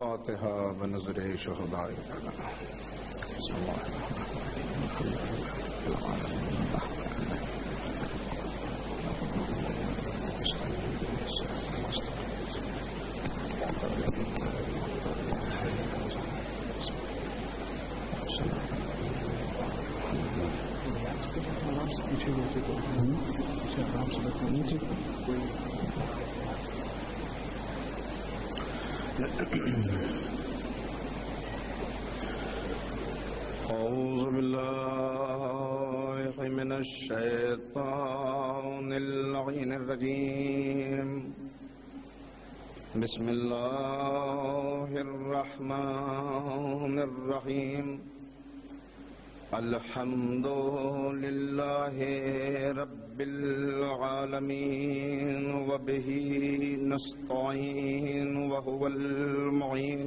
فاتحہ بنظر شہداء کربلا بسم اللہ اعوذ باللہ من الشیطان اللعین الرجیم بسم اللہ الرحمن الرحیم الحمد للہ رب العالمین وبہ نستعین وہو المعین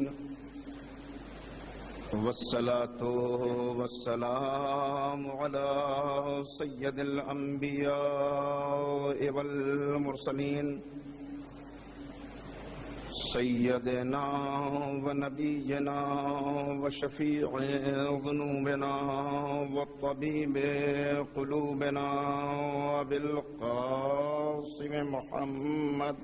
والصلاة والسلام على سید الانبیاء والمرسلین سیدنا ونبینا وشفیع ذنوبنا وطبیب قلوبنا بالقاسم محمد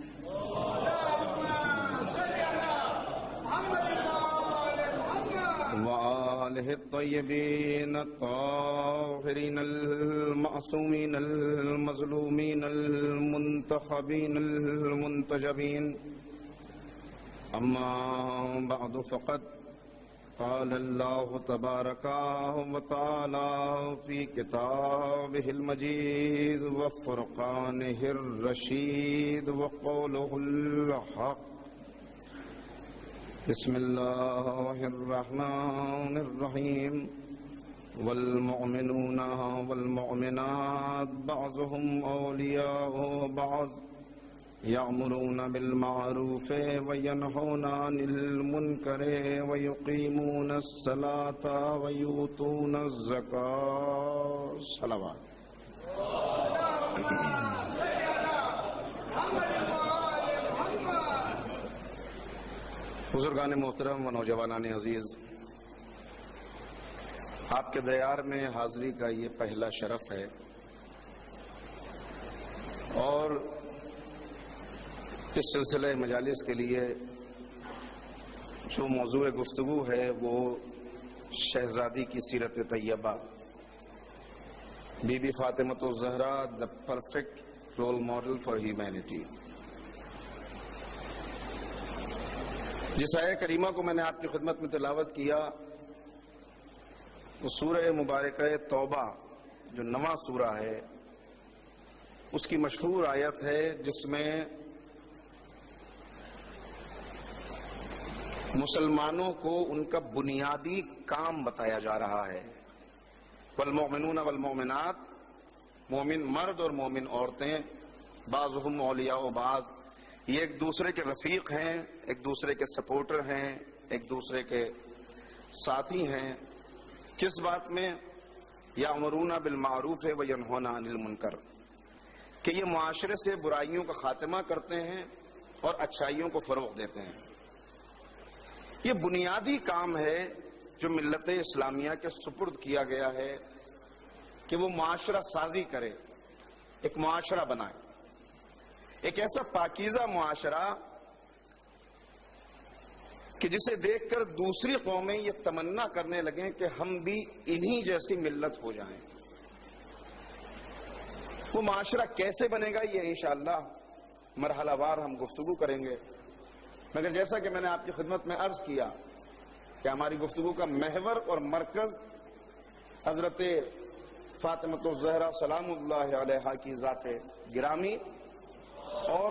وآلہ الطیبین الطاہرین المعصومین المظلومین المنتخبین المنتجبین اما بعد فقد قال اللہ تبارک وتعالی فی کتابہ المجید وفرقانہ الرشید وقولہ الحق بسم اللہ الرحمن الرحیم والمؤمنون والمؤمنات بعضهم اولیاء بعض یأمرون بالمعروف وینہون عن المنکر ویقیمون الصلاة ویؤتون الزکاة صلوات بزرگان محترم و نوجوانان عزیز، آپ کے دیار میں حاضری کا یہ پہلا شرف ہے اور اس سلسلہ مجالس کے لیے جو موضوع گفتگو ہے وہ شہزادی کی سیرت طیبہ، بی بی Fatima al-Zahra the perfect role model for humanity. جس آیہ کریمہ کو میں نے آپ کی خدمت میں تلاوت کیا وہ سورہ مبارکہ توبہ جو نواں سورہ ہے اس کی مشہور آیت ہے جس میں مسلمانوں کو ان کا بنیادی کام بتایا جا رہا ہے۔ والمؤمنون والمؤمنات، مومن مرد اور مومن عورتیں، بعضهم اولیاء بعض، یہ ایک دوسرے کے رفیق ہیں، ایک دوسرے کے سپورٹر ہیں، ایک دوسرے کے ساتھی ہیں۔ کس بات میں؟ یأمرون بالمعروف وینہون عن المنکر، کہ یہ معاشرے سے برائیوں کا خاتمہ کرتے ہیں اور اچھائیوں کو فروغ دیتے ہیں۔ یہ بنیادی کام ہے جو ملت اسلامیہ کے سپرد کیا گیا ہے کہ وہ معاشرہ سازی کرے، ایک معاشرہ بنائے، ایک ایسا پاکیزہ معاشرہ کہ جسے دیکھ کر دوسری قومیں یہ تمنا کرنے لگیں کہ ہم بھی انہی جیسی ملت ہو جائیں۔ وہ معاشرہ کیسے بنے گا یہ انشاءاللہ مرحلہ وار ہم گفتگو کریں گے، مگر جیسا کہ میں نے آپ کی خدمت میں عرض کیا کہ ہماری گفتگو کا محور اور مرکز حضرت فاطمۃ الزہرا سلام اللہ علیہا کی ذات گرامی اور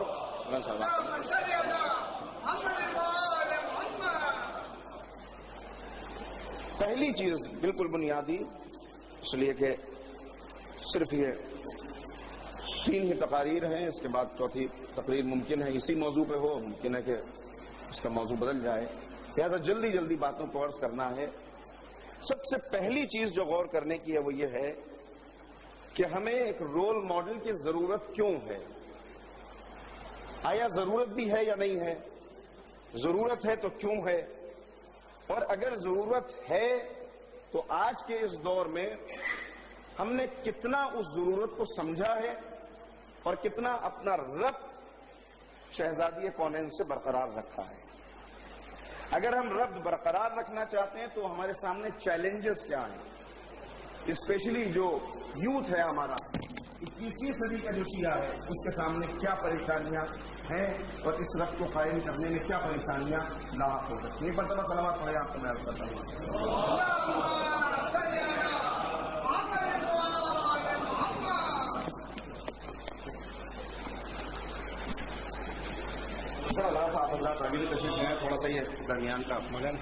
پہلی چیز بالکل بنیادی، اس لیے کہ صرف یہ 3 ہی تقاریر ہیں، اس کے بعد چوتھی تقریر ممکن ہے اسی موضوع پہ ہو، ممکن ہے کہ اس کا موضوع بدل جائے، لہذا جلدی جلدی باتوں کو عرض کرنا ہے۔ سب سے پہلی چیز جو غور کرنے کی ہے وہ یہ ہے کہ ہمیں ایک رول ماڈل کی ضرورت کیوں ہے؟ آیا ضرورت بھی ہے یا نہیں ہے؟ ضرورت ہے تو کیوں ہے، اور اگر ضرورت ہے تو آج کے اس دور میں ہم نے کتنا اس ضرورت کو سمجھا ہے اور کتنا اپنا ربط شہزادی کونین سے برقرار رکھا ہے۔ اگر ہم ربط برقرار رکھنا چاہتے ہیں تو ہمارے سامنے چیلنجز کیا ہیں، اسپیشلی جو یوتھ ہے ہمارا، 21ویں صدی کا جو شیعہ ہے، اس کے سامنے کیا پریشانیاں ہیں اور اس ربط کو قائم کرنے میں کیا پریشانیاں لاحق ہو سکتی ہیں۔ مرتبہ سلامات پڑھیں، آپ کو میں عرض کرتا ہوں۔ اللہ صاحب اللہ تعبیر تشریف ہے، تھوڑا سا یہ درمیان کا مگن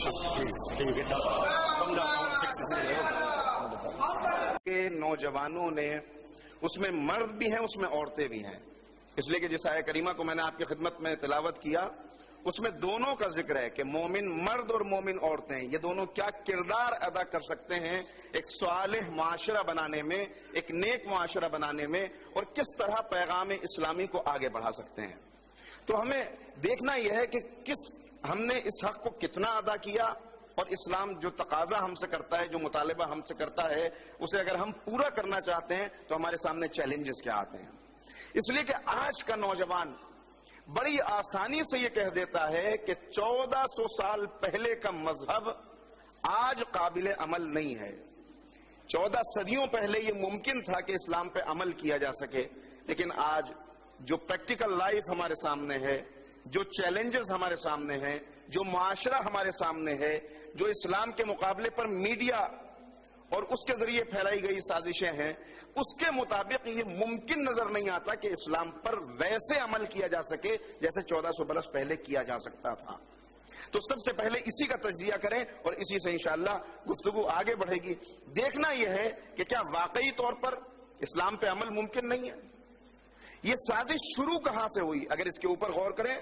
کہ نوجوانوں نے، اس میں مرد بھی ہیں اس میں عورتیں بھی ہیں، اس لیے کہ جس آیہ کریمہ کو میں نے آپ کی خدمت میں تلاوت کیا اس میں دونوں کا ذکر ہے کہ مومن مرد اور مومن عورتیں یہ دونوں کیا کردار ادا کر سکتے ہیں ایک صالح معاشرہ بنانے میں، ایک نیک معاشرہ بنانے میں، اور کس طرح پیغام اسلامی کو آگے بڑھا سکتے ہیں۔ تو ہمیں دیکھنا یہ ہے کہ ہم نے اس حق کو کتنا ادا کیا، اور اسلام جو تقاضا ہم سے کرتا ہے، جو مطالبہ ہم سے کرتا ہے، اسے اگر ہم پورا کرنا چاہتے ہیں تو ہمارے سامنے چیلنجز کیا آتے ہیں۔ اس لیے کہ آج کا نوجوان بڑی آسانی سے یہ کہہ دیتا ہے کہ 1400 سال پہلے کا مذہب آج قابل عمل نہیں ہے۔ 14 صدیوں پہلے یہ ممکن تھا کہ اسلام پہ عمل کیا جا سکے، لیکن آج جو پریکٹیکل لائف ہمارے سامنے ہے، جو چیلنجز ہمارے سامنے ہیں، جو معاشرہ ہمارے سامنے ہے، جو اسلام کے مقابلے پر میڈیا اور اس کے ذریعے پھیلائی گئی سازشیں ہیں، اس کے مطابق یہ ممکن نظر نہیں آتا کہ اسلام پر ویسے عمل کیا جا سکے جیسے 1400 برس پہلے کیا جا سکتا تھا۔ تو سب سے پہلے اسی کا تجزیہ کریں اور اسی سے انشاءاللہ گفتگو آگے بڑھے گی۔ دیکھنا یہ ہے کہ کیا واقعی طور پر اسلام پہ عمل ممکن نہیں ہے؟ یہ سازش شروع کہاں سے ہوئی؟ اگر اس کے اوپر غور کریں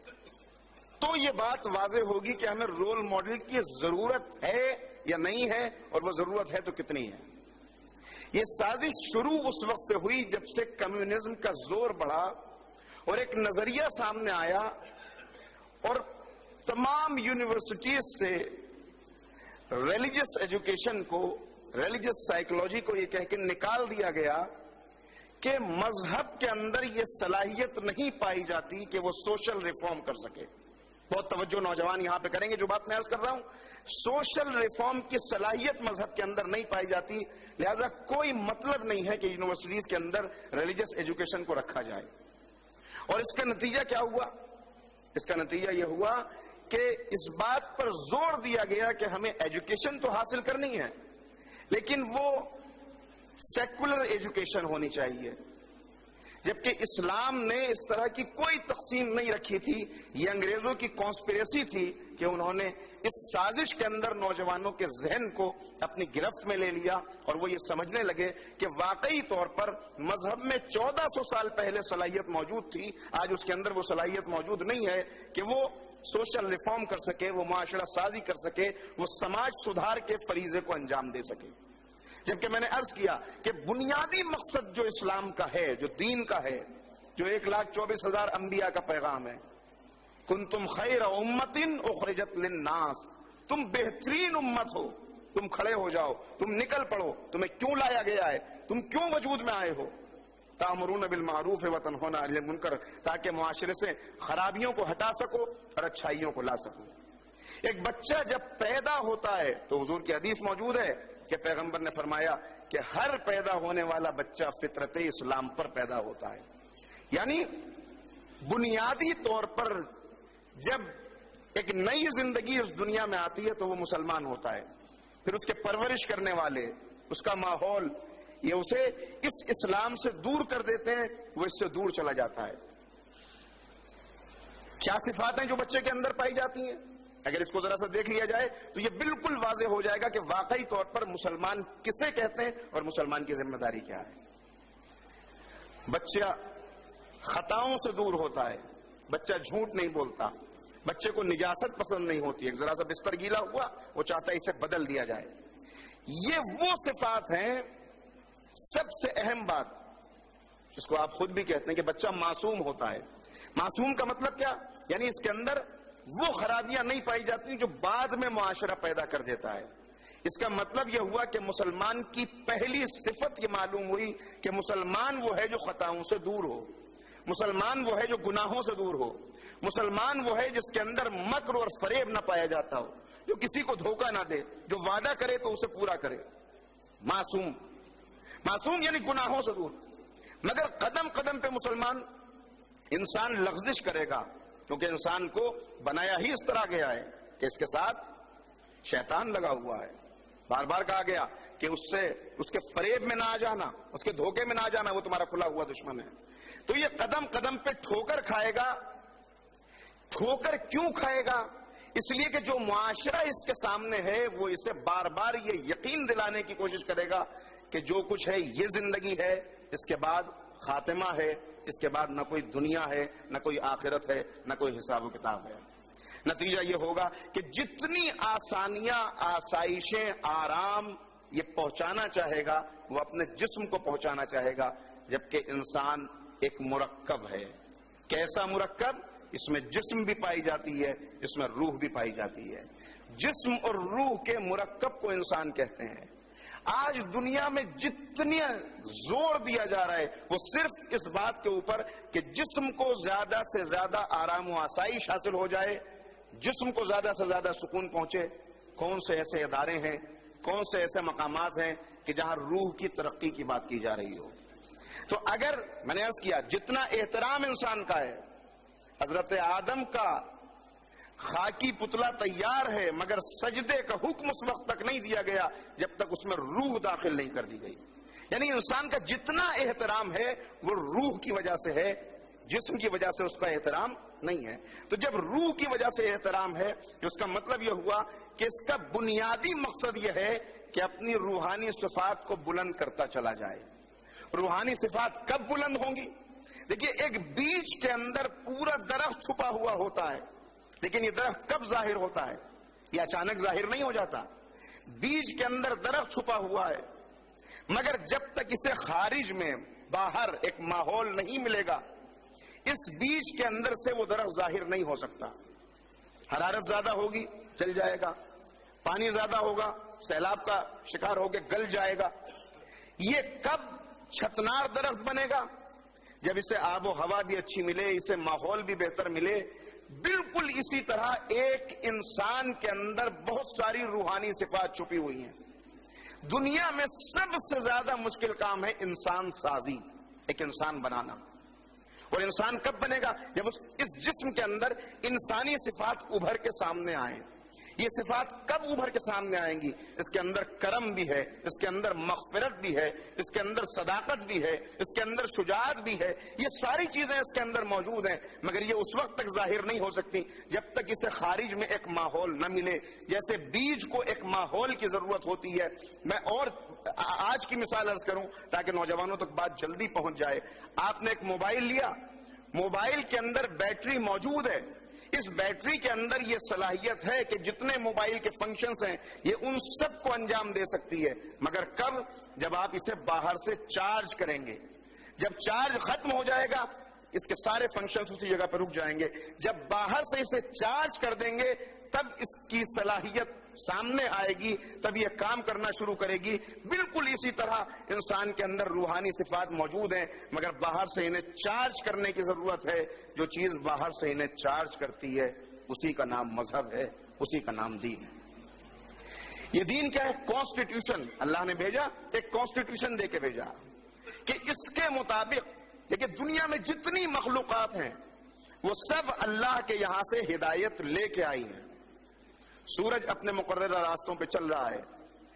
تو یہ بات واضح ہوگی کہ ہمیں رول ماڈل کی ضرورت ہے یا نہیں ہے، اور وہ ضرورت ہے تو کتنی ہے۔ یہ سازش شروع اس وقت سے ہوئی جب سے کمیونزم کا زور بڑھا اور ایک نظریہ سامنے آیا، اور تمام یونیورسٹیز سے ریلیجس ایجوکیشن کو، ریلیجس سائیکولوجی کو یہ کہہ کے نکال دیا گیا کہ مذہب کے اندر یہ صلاحیت نہیں پائی جاتی کہ وہ سوشل ریفارم کر سکے۔ بہت توجہ نوجوان یہاں پہ کریں گے جو بات میں عرض کر رہا ہوں۔ سوشل ریفارم کی صلاحیت مذہب کے اندر نہیں پائی جاتی، لہذا کوئی مطلب نہیں ہے کہ یونیورسٹیز کے اندر ریلیجس ایجوکیشن کو رکھا جائے۔ اور اس کا نتیجہ کیا ہوا؟ اس کا نتیجہ یہ ہوا کہ اس بات پر زور دیا گیا کہ ہمیں ایجوکیشن تو حاصل کرنی ہے، لیکن وہ سیکولر ایجوکیشن ہونی چاہیے، جبکہ اسلام نے اس طرح کی کوئی تقسیم نہیں رکھی تھی۔ یہ انگریزوں کی کانسپریسی تھی کہ انہوں نے اس سازش کے اندر نوجوانوں کے ذہن کو اپنی گرفت میں لے لیا، اور وہ یہ سمجھنے لگے کہ واقعی طور پر مذہب میں 1400 سال پہلے صلاحیت موجود تھی، آج اس کے اندر وہ صلاحیت موجود نہیں ہے کہ وہ سوشل ریفارم کر سکے، وہ معاشرہ سازی کر سکے، وہ سماج سدھار کے فریضے کو انجام دے سکے۔ جبکہ میں نے عرض کیا کہ بنیادی مقصد جو اسلام کا ہے، جو دین کا ہے، جو 1,24,000 انبیاء کا پیغام ہے، کنتم خیر امت اخرجت للناس، تم بہترین امت ہو، تم کھڑے ہو جاؤ، تم نکل پڑو، تمہیں کیوں لایا گیا ہے، تم کیوں وجود میں آئے ہو، تأمرون بالمعروف وتنہون عن المنکر، تاکہ معاشرے سے خرابیوں کو ہٹا سکو اور اچھائیوں کو لا سکو۔ ایک بچہ جب پیدا ہوتا ہے تو حضور کی حدیث موجود ہے کہ پیغمبر نے فرمایا کہ ہر پیدا ہونے والا بچہ فطرت اسلام پر پیدا ہوتا ہے، یعنی بنیادی طور پر جب ایک نئی زندگی اس دنیا میں آتی ہے تو وہ مسلمان ہوتا ہے، پھر اس کے پرورش کرنے والے، اس کا ماحول، یہ اسے اس اسلام سے دور کر دیتے ہیں، وہ اس سے دور چلا جاتا ہے۔ کیا صفات ہیں جو بچے کے اندر پائی جاتی ہیں؟ اگر اس کو ذرا سا دیکھ لیا جائے تو یہ بالکل واضح ہو جائے گا کہ واقعی طور پر مسلمان کسے کہتے ہیں اور مسلمان کی ذمہ داری کیا ہے۔ بچہ خطاؤں سے دور ہوتا ہے، بچہ جھوٹ نہیں بولتا، بچے کو نجاست پسند نہیں ہوتی ہے، ذرا سا بستر گیلا ہوا وہ چاہتا ہے اسے بدل دیا جائے۔ یہ وہ صفات ہیں، سب سے اہم بات جس کو آپ خود بھی کہتے ہیں کہ بچہ معصوم ہوتا ہے۔ معصوم کا مطلب کیا؟ یعنی اس کے اندر وہ خرابیاں نہیں پائی جاتی جو بعد میں معاشرہ پیدا کر دیتا ہے۔ اس کا مطلب یہ ہوا کہ مسلمان کی پہلی صفت یہ معلوم ہوئی کہ مسلمان وہ ہے جو خطاؤں سے دور ہو، مسلمان وہ ہے جو گناہوں سے دور ہو، مسلمان وہ ہے جس کے اندر مکر اور فریب نہ پایا جاتا ہو، جو کسی کو دھوکہ نہ دے، جو وعدہ کرے تو اسے پورا کرے، معصوم۔ معصوم یعنی گناہوں سے دور۔ مگر قدم قدم پہ مسلمان انسان لغزش کرے گا، کیونکہ انسان کو بنایا ہی اس طرح گیا ہے کہ اس کے ساتھ شیطان لگا ہوا ہے۔ بار بار کہا گیا کہ اس کے فریب میں نہ آ جانا، اس کے دھوکے میں نہ آ جانا، وہ تمہارا کھلا ہوا دشمن ہے۔ تو یہ قدم قدم پہ ٹھوکر کھائے گا۔ ٹھوکر کیوں کھائے گا؟ اس لیے کہ جو معاشرہ اس کے سامنے ہے وہ اسے بار بار یہ یقین دلانے کی کوشش کرے گا کہ جو کچھ ہے یہ زندگی ہے، اس کے بعد خاتمہ ہے، اس کے بعد نہ کوئی دنیا ہے، نہ کوئی آخرت ہے، نہ کوئی حساب و کتاب ہے۔ نتیجہ یہ ہوگا کہ جتنی آسانیاں، آسائشیں، آرام یہ پہنچانا چاہے گا وہ اپنے جسم کو پہنچانا چاہے گا، جبکہ انسان ایک مرکب ہے۔ کیسا مرکب؟ اس میں جسم بھی پائی جاتی ہے، اس میں روح بھی پائی جاتی ہے۔ جسم اور روح کے مرکب کو انسان کہتے ہیں۔ آج دنیا میں جتنی زور دیا جا رہا ہے وہ صرف اس بات کے اوپر کہ جسم کو زیادہ سے زیادہ آرام و آسائش حاصل ہو جائے، جسم کو زیادہ سے زیادہ سکون پہنچے۔ کون سے ایسے ادارے ہیں، کون سے ایسے مقامات ہیں کہ جہاں روح کی ترقی کی بات کی جا رہی ہو؟ تو اگر میں نے عرض کیا جتنا احترام انسان کا ہے، حضرت آدم کا خاکی پتلا تیار ہے، مگر سجدے کا حکم اس وقت تک نہیں دیا گیا جب تک اس میں روح داخل نہیں کر دی گئی۔ یعنی انسان کا جتنا احترام ہے وہ روح کی وجہ سے ہے، جسم کی وجہ سے اس کا احترام نہیں ہے۔ تو جب روح کی وجہ سے احترام ہے تو اس کا مطلب یہ ہوا کہ اس کا بنیادی مقصد یہ ہے کہ اپنی روحانی صفات کو بلند کرتا چلا جائے۔ روحانی صفات کب بلند ہوں گی؟ دیکھیے، ایک بیج کے اندر پورا درخت چھپا ہوا ہوتا ہے، لیکن یہ درخت کب ظاہر ہوتا ہے؟ یہ اچانک ظاہر نہیں ہو جاتا۔ بیج کے اندر درخت چھپا ہوا ہے، مگر جب تک اسے خارج میں باہر ایک ماحول نہیں ملے گا، اس بیج کے اندر سے وہ درخت ظاہر نہیں ہو سکتا۔ حرارت زیادہ ہوگی جل جائے گا، پانی زیادہ ہوگا سیلاب کا شکار ہو کے گل جائے گا۔ یہ کب چھتنار درخت بنے گا؟ جب اسے آب و ہوا بھی اچھی ملے، اسے ماحول بھی بہتر ملے۔ بالکل اسی طرح ایک انسان کے اندر بہت ساری روحانی صفات چھپی ہوئی ہیں۔ دنیا میں سب سے زیادہ مشکل کام ہے انسان سازی، ایک انسان بنانا۔ اور انسان کب بنے گا؟ جب اس جسم کے اندر انسانی صفات ابھر کے سامنے آئیں۔ یہ صفات کب ابھر کے سامنے آئیں گی؟ اس کے اندر کرم بھی ہے، اس کے اندر مغفرت بھی ہے، اس کے اندر صداقت بھی ہے، اس کے اندر شجاعت بھی ہے۔ یہ ساری چیزیں اس کے اندر موجود ہیں، مگر یہ اس وقت تک ظاہر نہیں ہو سکتی جب تک اسے خارج میں ایک ماحول نہ ملے۔ جیسے بیج کو ایک ماحول کی ضرورت ہوتی ہے۔ میں اور آج کی مثال عرض کروں تاکہ نوجوانوں تک بات جلدی پہنچ جائے۔ آپ نے ایک موبائل لیا، موبائل کے اندر بیٹری موجود ہے، اس بیٹری کے اندر یہ صلاحیت ہے کہ جتنے موبائل کے فنکشنز ہیں یہ ان سب کو انجام دے سکتی ہے، مگر کب؟ جب آپ اسے باہر سے چارج کریں گے۔ جب چارج ختم ہو جائے گا اس کے سارے فنکشنز اسی جگہ پر رک جائیں گے۔ جب باہر سے اسے چارج کر دیں گے تب اس کی صلاحیت سامنے آئے گی، تب یہ کام کرنا شروع کرے گی۔ بالکل اسی طرح انسان کے اندر روحانی صفات موجود ہیں، مگر باہر سے انہیں چارج کرنے کی ضرورت ہے۔ جو چیز باہر سے انہیں چارج کرتی ہے اسی کا نام مذہب ہے، اسی کا نام دین ہے۔ یہ دین کیا ہے؟ کانسٹیٹیوشن اللہ نے بھیجا، ایک کانسٹیٹیوشن دے کے بھیجا کہ اس کے مطابق دیکھیں دنیا میں جتنی مخلوقات ہیں وہ سب اللہ کے یہاں سے ہدایت لے کے آئی ہیں۔ سورج اپنے مقررہ راستوں پہ چل رہا ہے۔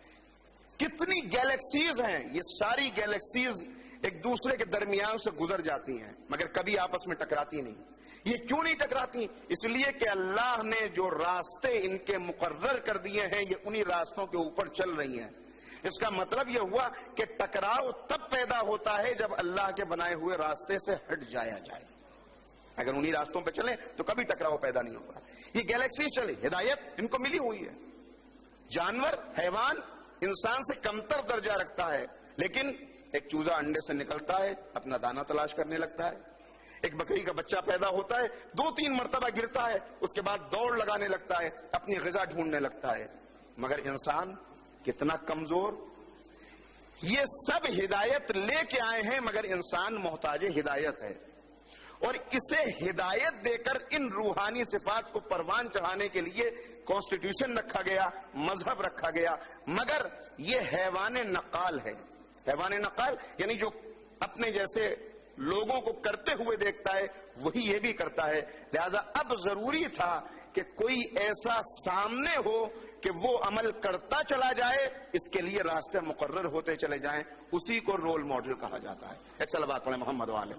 کتنی گیلیکسیز ہیں، یہ ساری گیلیکسیز ایک دوسرے کے درمیان سے گزر جاتی ہیں مگر کبھی آپس میں ٹکراتی نہیں۔ یہ کیوں نہیں ٹکراتی؟ اس لیے کہ اللہ نے جو راستے ان کے مقرر کر دیے ہیں یہ انہی راستوں کے اوپر چل رہی ہیں۔ اس کا مطلب یہ ہوا کہ ٹکراؤ تب پیدا ہوتا ہے جب اللہ کے بنائے ہوئے راستے سے ہٹ جایا جائے۔ اگر انہی راستوں پہ چلیں تو کبھی ٹکراؤ پیدا نہیں ہوگا۔ یہ گیلیکسی چلے، ہدایت ان کو ملی ہوئی ہے۔ جانور، حیوان انسان سے کمتر درجہ رکھتا ہے، لیکن ایک چوزا انڈے سے نکلتا ہے، اپنا دانہ تلاش کرنے لگتا ہے۔ ایک بکری کا بچہ پیدا ہوتا ہے، 2-3 مرتبہ گرتا ہے، اس کے بعد دوڑ لگانے لگتا ہے، اپنی غذا ڈھونڈنے لگتا ہے. مگر انسان کتنا کمزور. یہ سب ہدایت لے کے آئے ہیں مگر انسان محتاج ہدایت ہے، اور اسے ہدایت دے کر ان روحانی صفات کو پروان چڑھانے کے لیے کانسٹیٹیوشن رکھا گیا، مذہب رکھا گیا. مگر یہ حیوان نقال ہے. حیوان نقال یعنی جو اپنے جیسے لوگوں کو کرتے ہوئے دیکھتا ہے وہی یہ بھی کرتا ہے. لہذا اب ضروری تھا کہ کوئی ایسا سامنے ہو کہ وہ عمل کرتا چلا جائے، اس کے لیے راستے مقرر ہوتے چلے جائیں. اسی کو رول ماڈل کہا جاتا ہے. ایک صلوات پڑھیں محمد والے.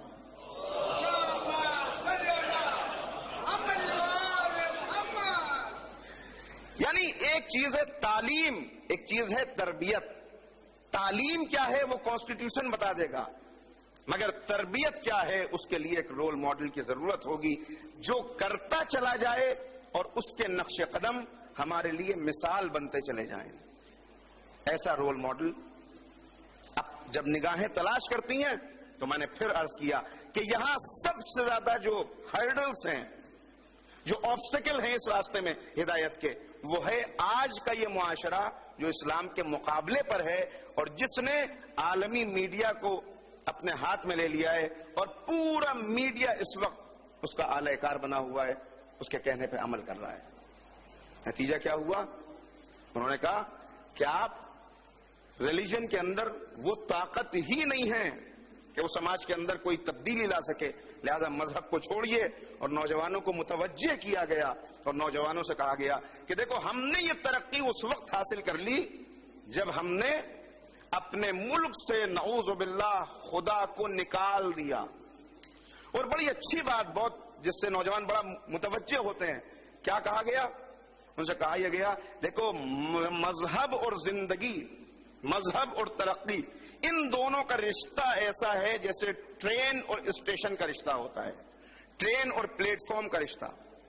یعنی ایک چیز ہے تعلیم، ایک چیز ہے تربیت. تعلیم کیا ہے وہ کانسٹیٹیوشن بتا دے گا، مگر تربیت کیا ہے اس کے لیے ایک رول ماڈل کی ضرورت ہوگی جو کرتا چلا جائے اور اس کے نقش قدم ہمارے لیے مثال بنتے چلے جائیں. ایسا رول ماڈل اب جب نگاہیں تلاش کرتی ہیں تو میں نے پھر عرض کیا کہ یہاں سب سے زیادہ جو ہرڈلز ہیں، جو آبسٹیکل ہیں اس راستے میں ہدایت کے، وہ ہے آج کا یہ معاشرہ جو اسلام کے مقابلے پر ہے اور جس نے عالمی میڈیا کو اپنے ہاتھ میں لے لیا ہے اور پورا میڈیا اس وقت اس کا اعلی کار بنا ہوا ہے، اس کے کہنے پہ عمل کر رہا ہے. نتیجہ کیا ہوا؟ انہوں نے کہا کہ آپ ریلیجن کے اندر وہ طاقت ہی نہیں ہے کہ وہ سماج کے اندر کوئی تبدیلی لا سکے، لہذا مذہب کو چھوڑیے. اور نوجوانوں کو متوجہ کیا گیا اور نوجوانوں سے کہا گیا کہ دیکھو ہم نے یہ ترقی اس وقت حاصل کر لی جب ہم نے اپنے ملک سے نعوذ باللہ خدا کو نکال دیا. اور بڑی اچھی بات، بہت جس سے نوجوان بڑا متوجہ ہوتے ہیں، کیا کہا گیا؟ ان سے کہا یہ گیا دیکھو مذہب اور زندگی، مذہب اور ترقی، ان دونوں کا رشتہ ایسا ہے جیسے ٹرین اور اسٹیشن کا رشتہ ہوتا ہے، ٹرین اور پلیٹ فارم کا رشتہ.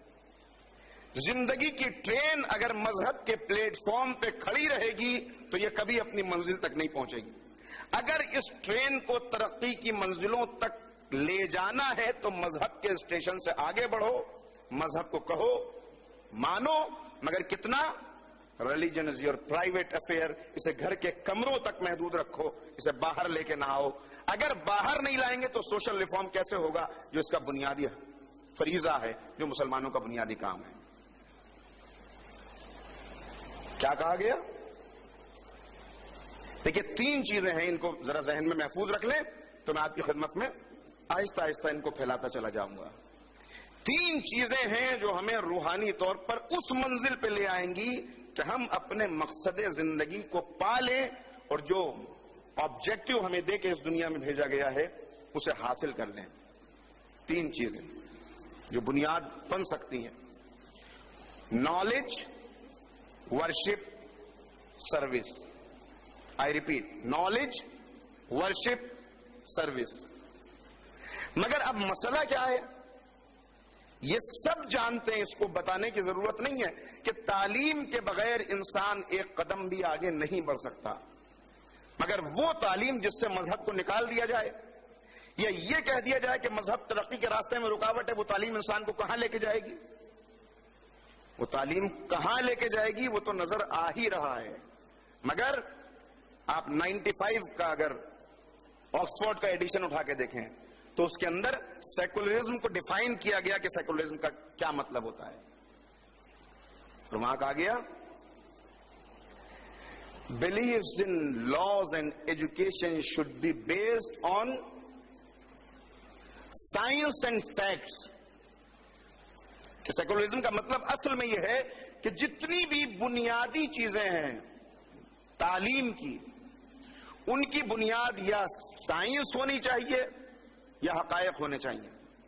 زندگی کی ٹرین اگر مذہب کے پلیٹ فارم پہ کھڑی رہے گی تو یہ کبھی اپنی منزل تک نہیں پہنچے گی. اگر اس ٹرین کو ترقی کی منزلوں تک لے جانا ہے تو مذہب کے اسٹیشن سے آگے بڑھو، مذہب کو کہو، مانو، مگر کتنا؟ Religion is your private affair. اسے گھر کے کمروں تک محدود رکھو، اسے باہر لے کے نہ آؤ. اگر باہر نہیں لائیں گے تو سوشل ریفارم کیسے ہوگا جو اس کا بنیادی فریضہ ہے، جو مسلمانوں کا بنیادی کام ہے؟ کیا کہا گیا؟ دیکھیے 3 چیزیں ہیں، ان کو ذرا ذہن میں محفوظ رکھ لیں تو میں آپ کی خدمت میں آہستہ آہستہ ان کو پھیلاتا چلا جاؤں گا. 3 چیزیں ہیں جو ہمیں روحانی طور پر اس منزل پہ لے آئیں گی کہ ہم اپنے مقصد زندگی کو پالیں اور جو آبجیکٹو ہمیں دے کے اس دنیا میں بھیجا گیا ہے اسے حاصل کر لیں. 3 چیزیں جو بنیاد بن سکتی ہیں: knowledge, worship, service. I repeat, knowledge, worship, service. مگر اب مسئلہ کیا ہے؟ یہ سب جانتے ہیں، اس کو بتانے کی ضرورت نہیں ہے کہ تعلیم کے بغیر انسان ایک قدم بھی آگے نہیں بڑھ سکتا. مگر وہ تعلیم جس سے مذہب کو نکال دیا جائے یا یہ کہہ دیا جائے کہ مذہب ترقی کے راستے میں رکاوٹ ہے، وہ تعلیم انسان کو کہاں لے کے جائے گی؟ وہ تعلیم کہاں لے کے جائے گی وہ تو نظر آ ہی رہا ہے. مگر آپ 95 کا اگر آکسفورڈ کا ایڈیشن اٹھا کے دیکھیں تو اس کے اندر سیکولرزم کو ڈیفائن کیا گیا کہ سیکولرزم کا کیا مطلب ہوتا ہے. اور وہاں کہا گیا believes in laws and education should be based on science and facts. کہ سیکولرزم کا مطلب اصل میں یہ ہے کہ جتنی بھی بنیادی چیزیں ہیں تعلیم کی، ان کی بنیاد یا سائنس ہونی چاہیے یا حقائق ہونے چاہیے.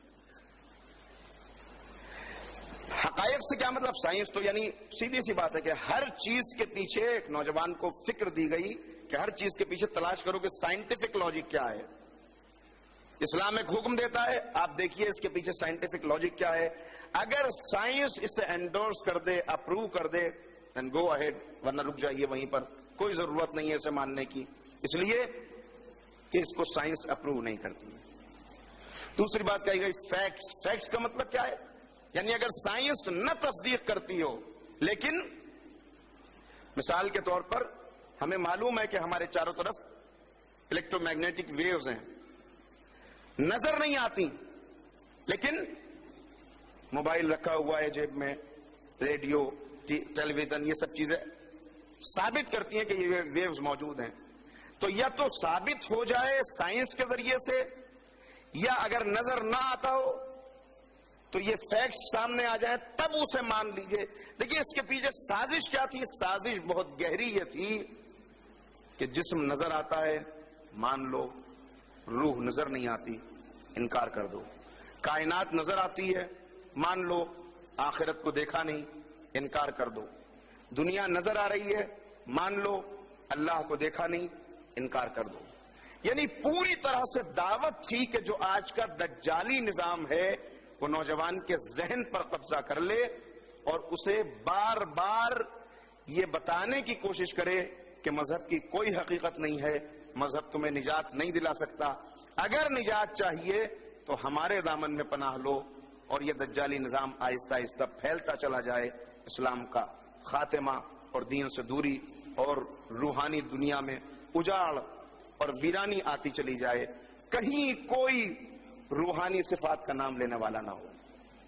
حقائق سے کیا مطلب؟ سائنس تو یعنی سیدھی سی بات ہے کہ ہر چیز کے پیچھے ایک نوجوان کو فکر دی گئی کہ ہر چیز کے پیچھے تلاش کرو کہ سائنٹیفک لاجک کیا ہے. اسلام ایک حکم دیتا ہے، آپ دیکھیے اس کے پیچھے سائنٹیفک لاجک کیا ہے. اگر سائنس اسے انڈورس کر دے، اپروو کر دے، then go ahead، ورنہ رک جائیے وہیں پر. کوئی ضرورت نہیں ہے اسے ماننے کی، اس لیے کہ اس کو سائنس اپروو نہیں کرتی. دوسری بات کہی گئی فیکٹس. فیکٹس کا مطلب کیا ہے؟ یعنی اگر سائنس نہ تصدیق کرتی ہو، لیکن مثال کے طور پر ہمیں معلوم ہے کہ ہمارے چاروں طرف الیکٹرو میگنیٹک ویوز ہیں، نظر نہیں آتی، لیکن موبائل رکھا ہوا ہے جیب میں، ریڈیو، ٹیلی ویژن، یہ سب چیزیں ثابت کرتی ہیں کہ یہ ویوز موجود ہیں. تو یا تو ثابت ہو جائے سائنس کے ذریعے سے، یا اگر نظر نہ آتا ہو تو یہ فیکٹ سامنے آ جائے تب اسے مان لیجئے. دیکھیے اس کے پیچھے سازش کیا تھی؟ سازش بہت گہری یہ تھی کہ جسم نظر آتا ہے مان لو، روح نظر نہیں آتی انکار کر دو. کائنات نظر آتی ہے مان لو، آخرت کو دیکھا نہیں انکار کر دو. دنیا نظر آ رہی ہے مان لو، اللہ کو دیکھا نہیں انکار کر دو. یعنی پوری طرح سے دعوت تھی کہ جو آج کا دجالی نظام ہے وہ نوجوان کے ذہن پر قبضہ کر لے اور اسے بار بار یہ بتانے کی کوشش کرے کہ مذہب کی کوئی حقیقت نہیں ہے، مذہب تمہیں نجات نہیں دلا سکتا، اگر نجات چاہیے تو ہمارے دامن میں پناہ لو. اور یہ دجالی نظام آہستہ آہستہ پھیلتا چلا جائے، اسلام کا خاتمہ اور دین سے دوری اور روحانی دنیا میں اجاڑ اور ویرانی آتی چلی جائے، کہیں کوئی روحانی صفات کا نام لینے والا نہ ہو.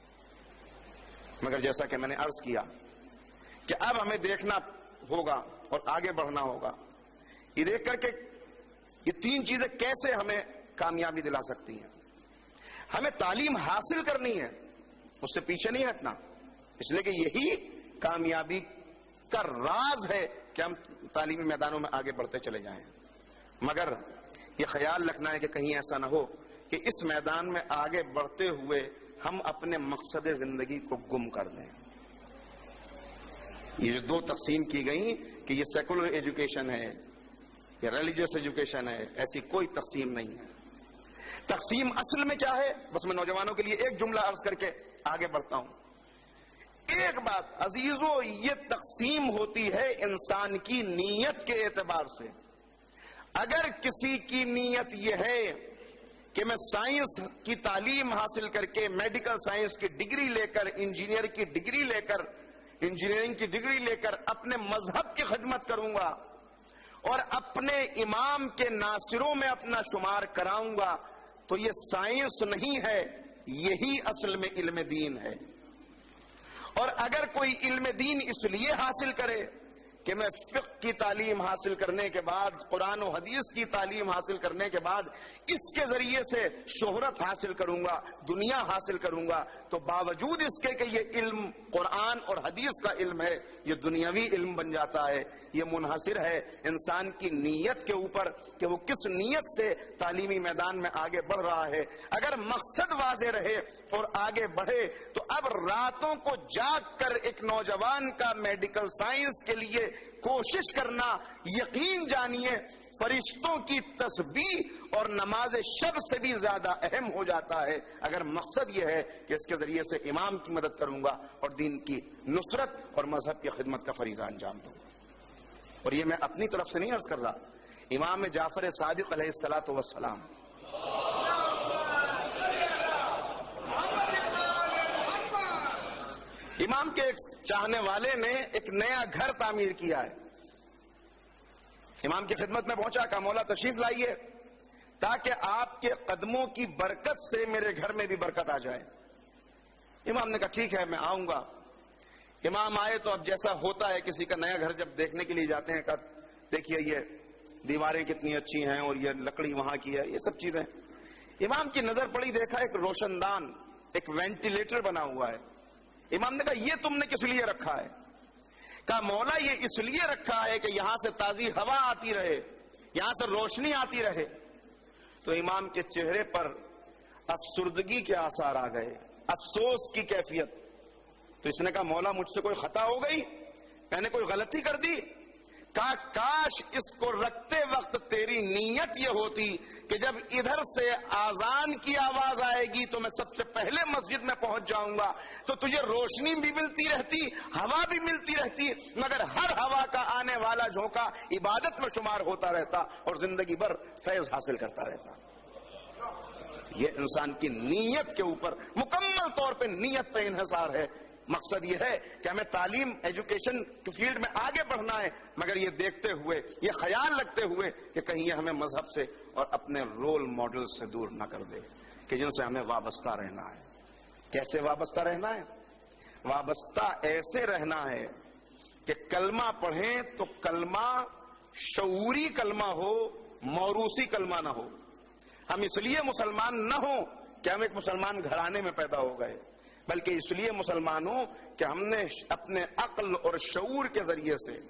مگر جیسا کہ میں نے عرض کیا کہ اب ہمیں دیکھنا ہوگا اور آگے بڑھنا ہوگا، یہ دیکھ کر کے یہ تین چیزیں کیسے ہمیں کامیابی دلا سکتی ہیں. ہمیں تعلیم حاصل کرنی ہے، اس سے پیچھے نہیں ہٹنا، اس لیے کہ یہی کامیابی کا راز ہے کہ ہم تعلیمی میدانوں میں آگے بڑھتے چلے جائیں. مگر یہ خیال رکھنا ہے کہ کہیں ایسا نہ ہو کہ اس میدان میں آگے بڑھتے ہوئے ہم اپنے مقصد زندگی کو گم کر دیں. یہ جو دو تقسیم کی گئی کہ یہ سیکولر ایجوکیشن ہے یا ریلیجیس ایجوکیشن ہے، ایسی کوئی تقسیم نہیں ہے. تقسیم اصل میں کیا ہے؟ بس میں نوجوانوں کے لیے ایک جملہ عرض کر کے آگے بڑھتا ہوں. ایک بات عزیزو، یہ تقسیم ہوتی ہے انسان کی نیت کے اعتبار سے. اگر کسی کی نیت یہ ہے کہ میں سائنس کی تعلیم حاصل کر کے، میڈیکل سائنس کی ڈگری لے کر، انجینئر کی ڈگری لے کر، انجینئرنگ کی ڈگری لے کر اپنے مذہب کی خدمت کروں گا اور اپنے امام کے ناصروں میں اپنا شمار کراؤں گا، تو یہ سائنس نہیں ہے، یہی اصل میں علم دین ہے. اور اگر کوئی علم دین اس لیے حاصل کرے کہ میں فقہ کی تعلیم حاصل کرنے کے بعد، قرآن و حدیث کی تعلیم حاصل کرنے کے بعد اس کے ذریعے سے شہرت حاصل کروں گا، دنیا حاصل کروں گا، تو باوجود اس کے کہ یہ علم قرآن اور حدیث کا علم ہے، یہ دنیاوی علم بن جاتا ہے. یہ منحصر ہے انسان کی نیت کے اوپر کہ وہ کس نیت سے تعلیمی میدان میں آگے بڑھ رہا ہے. اگر مقصد واضح رہے اور آگے بڑھے تو اب راتوں کو جاگ کر ایک نوجوان کا میڈیکل سائنس کے لیے کوشش کرنا، یقین جانیے فرشتوں کی تسبیح اور نماز شب سے بھی زیادہ اہم ہو جاتا ہے، اگر مقصد یہ ہے کہ اس کے ذریعے سے امام کی مدد کروں گا اور دین کی نصرت اور مذہب کی خدمت کا فریضہ انجام دوں گا. اور یہ میں اپنی طرف سے نہیں عرض کر رہا، امام جعفر صادق علیہ الصلوۃ والسلام امام کے ایک چاہنے والے نے ایک نیا گھر تعمیر کیا ہے. امام کی خدمت میں پہنچا، کہا مولا تشریف لائیے تاکہ آپ کے قدموں کی برکت سے میرے گھر میں بھی برکت آ جائے. امام نے کہا ٹھیک ہے میں آؤں گا. امام آئے تو اب جیسا ہوتا ہے کسی کا نیا گھر جب دیکھنے کے لیے جاتے ہیں، کہا دیکھیے یہ دیواریں کتنی اچھی ہیں اور یہ لکڑی وہاں کی ہے، یہ سب چیزیں. امام کی نظر پڑی، دیکھا ایک روشن دان، ایک وینٹیلیٹر بنا ہوا ہے. امام نے کہا یہ تم نے کس لیے رکھا ہے؟ کہا مولا یہ اس لیے رکھا ہے کہ یہاں سے تازی ہوا آتی رہے، یہاں سے روشنی آتی رہے. تو امام کے چہرے پر افسردگی کے آثار آ گئے، افسوس کی کیفیت. تو اس نے کہا مولا مجھ سے کوئی خطا ہو گئی، میں نے کوئی غلطی کر دی؟ کہا کاش اس کو رکھتے وقت تیری نیت یہ ہوتی کہ جب ادھر سے آذان کی آواز آئے گی تو میں سب سے پہلے مسجد میں پہنچ جاؤں گا، تو تجھے روشنی بھی ملتی رہتی، ہوا بھی ملتی رہتی، مگر ہر ہوا کا آنے والا جھونکا عبادت میں شمار ہوتا رہتا اور زندگی بھر فیض حاصل کرتا رہتا. یہ انسان کی نیت کے اوپر مکمل طور پہ نیت پہ انحصار ہے. مقصد یہ ہے کہ ہمیں تعلیم ایجوکیشن کی فیلڈ میں آگے بڑھنا ہے، مگر یہ دیکھتے ہوئے، یہ خیال رکھتے ہوئے کہ کہیں یہ ہمیں مذہب سے اور اپنے رول ماڈل سے دور نہ کر دے کہ جن سے ہمیں وابستہ رہنا ہے. کیسے وابستہ رہنا ہے؟ وابستہ ایسے رہنا ہے کہ کلمہ پڑھیں تو کلمہ شعوری کلمہ ہو، موروثی کلمہ نہ ہو. ہم اس لیے مسلمان نہ ہوں کہ ہم ایک مسلمان گھرانے میں پیدا ہو گئے، بلکہ اس لیے مسلمان ہوں کہ ہم نے اپنے عقل اور شعور کے ذریعے سے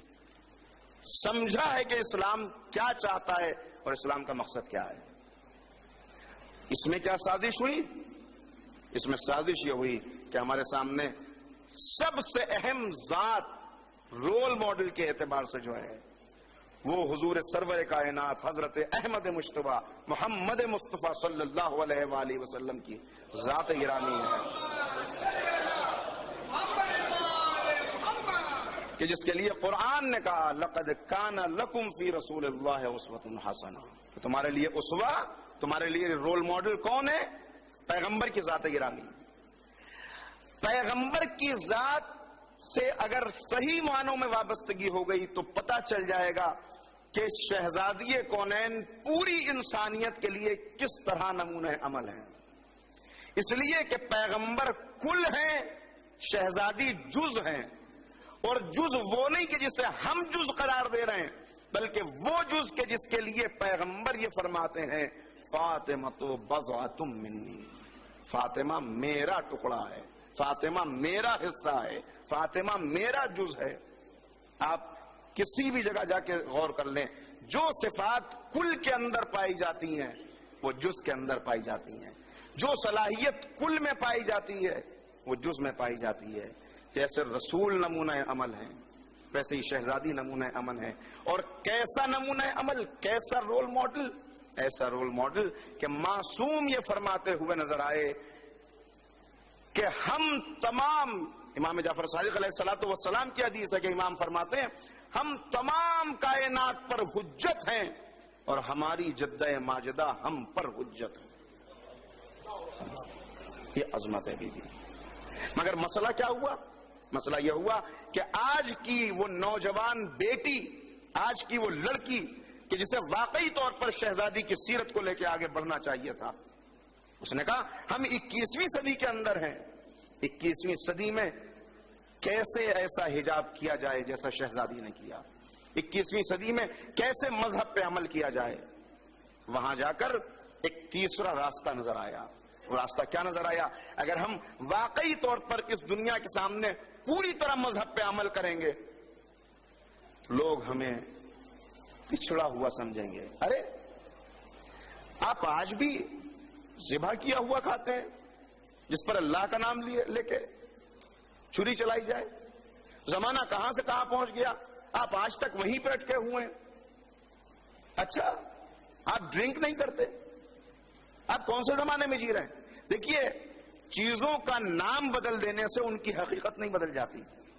سمجھا ہے کہ اسلام کیا چاہتا ہے اور اسلام کا مقصد کیا ہے. اس میں کیا سازش ہوئی؟ اس میں سازش یہ ہوئی کہ ہمارے سامنے سب سے اہم ذات رول ماڈل کے اعتبار سے جو ہے وہ حضور سرور کائنات حضرت احمد مجتبیٰ محمد مصطفیٰ صلی اللہ علیہ وآلہ وسلم کی ذات گرامی ہے، کہ جس کے لیے قرآن نے کہا لقد کان لکم فی رسول اللہ اسوۃ حسنہ. تو تمہارے لیے اسوہ، تمہارے لیے رول ماڈل کون ہے؟ پیغمبر کی ذات گرامی. پیغمبر کی ذات سے اگر صحیح معنوں میں وابستگی ہو گئی تو پتہ چل جائے گا کہ شہزادی کونین پوری انسانیت کے لیے کس طرح نمونہ عمل ہے. اس لیے کہ پیغمبر کل ہیں، شہزادی جز ہیں، اور جز وہ نہیں کہ جسے ہم جز قرار دے رہے ہیں، بلکہ وہ جز کے جس کے لیے پیغمبر یہ فرماتے ہیں فاطمہ تو بضعۃ منی، فاطمہ میرا ٹکڑا ہے، فاطمہ میرا حصہ ہے، فاطمہ میرا جز ہے. آپ کسی بھی جگہ جا کے غور کر لیں، جو صفات کل کے اندر پائی جاتی ہیں وہ جز کے اندر پائی جاتی ہیں، جو صلاحیت کل میں پائی جاتی ہے وہ جز میں پائی جاتی ہے. جیسے رسول نمونہ عمل ہے ویسے ہی شہزادی نمونہ عمل ہے. اور کیسا نمونہ عمل، کیسا رول ماڈل؟ ایسا رول ماڈل کہ معصوم یہ فرماتے ہوئے نظر آئے کہ ہم تمام، امام جعفر صادق علیہ الصلوۃ والسلام کی حدیث ہے کہ امام فرماتے ہیں ہم تمام کائنات پر حجت ہیں اور ہماری جدہ ماجدہ ہم پر حجت ہے. یہ عظمت ہے بیوی. مگر مسئلہ کیا ہوا؟ مسئلہ یہ ہوا کہ آج کی وہ نوجوان بیٹی، آج کی وہ لڑکی کہ جسے واقعی طور پر شہزادی کی سیرت کو لے کے آگے بڑھنا چاہیے تھا، اس نے کہا ہم 21ویں صدی کے اندر ہیں، 21ویں صدی میں کیسے ایسا حجاب کیا جائے جیسا شہزادی نے کیا، 21ویں صدی میں کیسے مذہب پہ عمل کیا جائے. وہاں جا کر ایک تیسرا راستہ نظر آیا. وہ راستہ کیا نظر آیا؟ اگر ہم واقعی طور پر اس دنیا کے سامنے پوری طرح مذہب پہ عمل کریں گے لوگ ہمیں پچھڑا ہوا سمجھیں گے. ارے آپ آج بھی ذبح کیا ہوا کھاتے ہیں جس پر اللہ کا نام لے کے چھری چلائی جائے. زمانہ کہاں سے کہاں پہنچ گیا، آپ آج تک وہیں پہ اٹکے ہوئے ہیں. اچھا آپ ڈرنک نہیں کرتے، آپ کون سے زمانے میں جی رہے ہیں؟ دیکھیے چیزوں کا نام بدل دینے سے ان کی حقیقت نہیں بدل جاتی.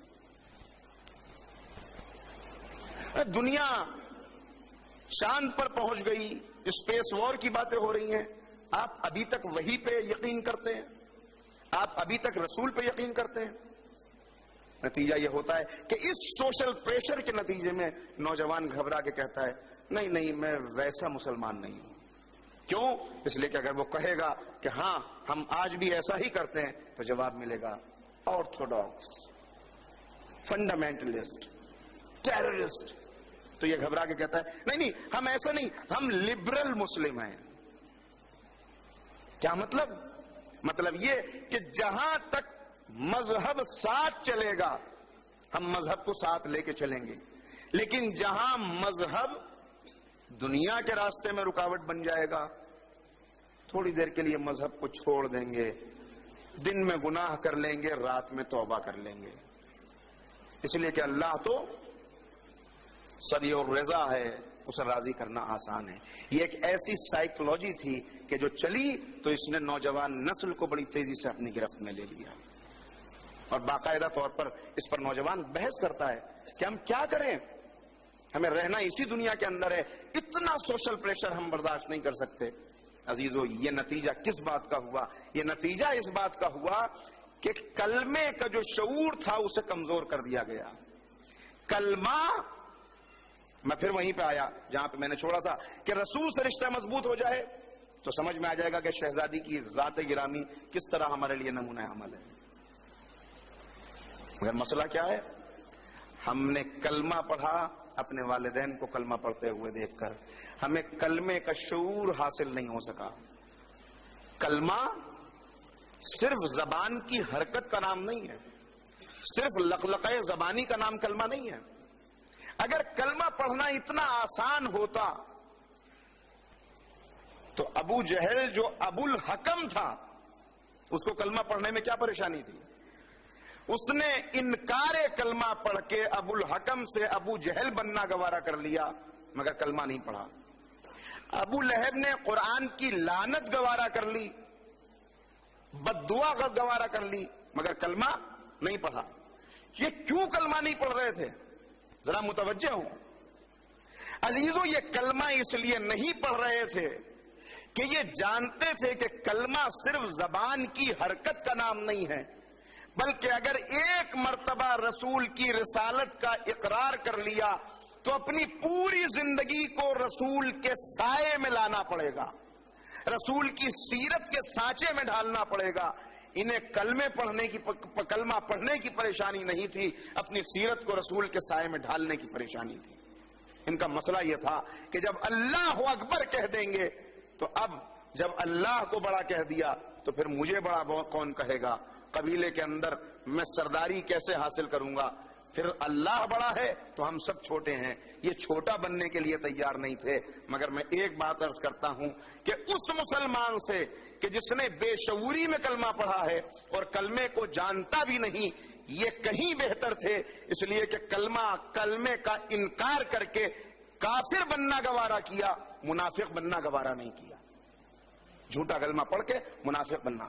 دنیا چاند پر پہنچ گئی، اسپیس وار کی باتیں ہو رہی ہیں، آپ ابھی تک وہی پہ یقین کرتے ہیں، آپ ابھی تک رسول پہ یقین کرتے ہیں. نتیجہ یہ ہوتا ہے کہ اس سوشل پریشر کے نتیجے میں نوجوان گھبرا کے کہتا ہے نہیں نہیں میں ویسا مسلمان نہیں ہوں. کیوں؟ اس لیے کہ اگر وہ کہے گا کہ ہاں ہم آج بھی ایسا ہی کرتے ہیں تو جواب ملے گا آرتھوڈاکس، فنڈامنٹلسٹ، ٹیررسٹ. تو یہ گھبرا کے کہتا ہے نہیں نہیں ہم ایسا نہیں، ہم لبرل مسلم ہیں. کیا مطلب؟ مطلب یہ کہ جہاں تک مذہب ساتھ چلے گا ہم مذہب کو ساتھ لے کے چلیں گے، لیکن جہاں مذہب دنیا کے راستے میں رکاوٹ بن جائے گا تھوڑی دیر کے لیے مذہب کو چھوڑ دیں گے، دن میں گناہ کر لیں گے، رات میں توبہ کر لیں گے. اس لیے کہ اللہ تو سری اور رضا ہے، اسے راضی کرنا آسان ہے. یہ ایک ایسی سائیکولوجی تھی کہ جو چلی تو اس نے نوجوان نسل کو بڑی تیزی سے اپنی گرفت میں لے لیا، اور باقاعدہ طور پر اس پر نوجوان بحث کرتا ہے کہ ہم کیا کریں، ہمیں رہنا اسی دنیا کے اندر ہے، اتنا سوشل پریشر ہم برداشت نہیں کر سکتے. عزیزو یہ نتیجہ کس بات کا ہوا؟ یہ نتیجہ اس بات کا ہوا کہ کلمے کا جو شعور تھا اسے کمزور کر دیا گیا. کلمہ، میں پھر وہیں پہ آیا جہاں پہ میں نے چھوڑا تھا کہ رسول سے رشتہ مضبوط ہو جائے تو سمجھ میں آ جائے گا کہ شہزادی کی ذات گرامی کس طرح ہمارے لیے نمونہ عمل ہے. مگر مسئلہ کیا ہے؟ ہم نے کلمہ پڑھا اپنے والدین کو کلمہ پڑھتے ہوئے دیکھ کر، ہمیں کلمے کا شعور حاصل نہیں ہو سکا. کلمہ صرف زبان کی حرکت کا نام نہیں ہے، صرف لقلقہ زبانی کا نام کلمہ نہیں ہے. اگر کلمہ پڑھنا اتنا آسان ہوتا تو ابو جہل جو ابو الحکم تھا اس کو کلمہ پڑھنے میں کیا پریشانی تھی؟ اس نے انکار کلمہ پڑھ کے ابو الحکم سے ابو جہل بننا گوارا کر لیا مگر کلمہ نہیں پڑھا. ابو لہب نے قرآن کی لعنت گوارا کر لی، بد دعا گوارا کر لی مگر کلمہ نہیں پڑھا. یہ کیوں کلمہ نہیں پڑھ رہے تھے؟ ذرا متوجہ ہوں عزیزو. یہ کلمہ اس لیے نہیں پڑھ رہے تھے کہ یہ جانتے تھے کہ کلمہ صرف زبان کی حرکت کا نام نہیں ہے، بلکہ اگر ایک مرتبہ رسول کی رسالت کا اقرار کر لیا تو اپنی پوری زندگی کو رسول کے سائے میں لانا پڑے گا، رسول کی سیرت کے سانچے میں ڈھالنا پڑے گا. انہیں کلمہ پڑھنے کی پریشانی نہیں تھی، اپنی سیرت کو رسول کے سائے میں ڈھالنے کی پریشانی تھی. ان کا مسئلہ یہ تھا کہ جب اللہ اکبر کہہ دیں گے تو اب جب اللہ کو بڑا کہہ دیا تو پھر مجھے بڑا کون کہے گا؟ قبیلے کے اندر میں سرداری کیسے حاصل کروں گا؟ پھر اللہ بڑا ہے تو ہم سب چھوٹے ہیں. یہ چھوٹا بننے کے لیے تیار نہیں تھے. مگر میں ایک بات عرض کرتا ہوں کہ اس مسلمان سے کہ جس نے بے شعوری میں کلمہ پڑھا ہے اور کلمے کو جانتا بھی نہیں، یہ کہیں بہتر تھے، اس لیے کہ کلمے کا انکار کر کے کافر بننا گوارا کیا، منافق بننا گوارا نہیں کیا. جھوٹا کلمہ پڑھ کے منافق بننا.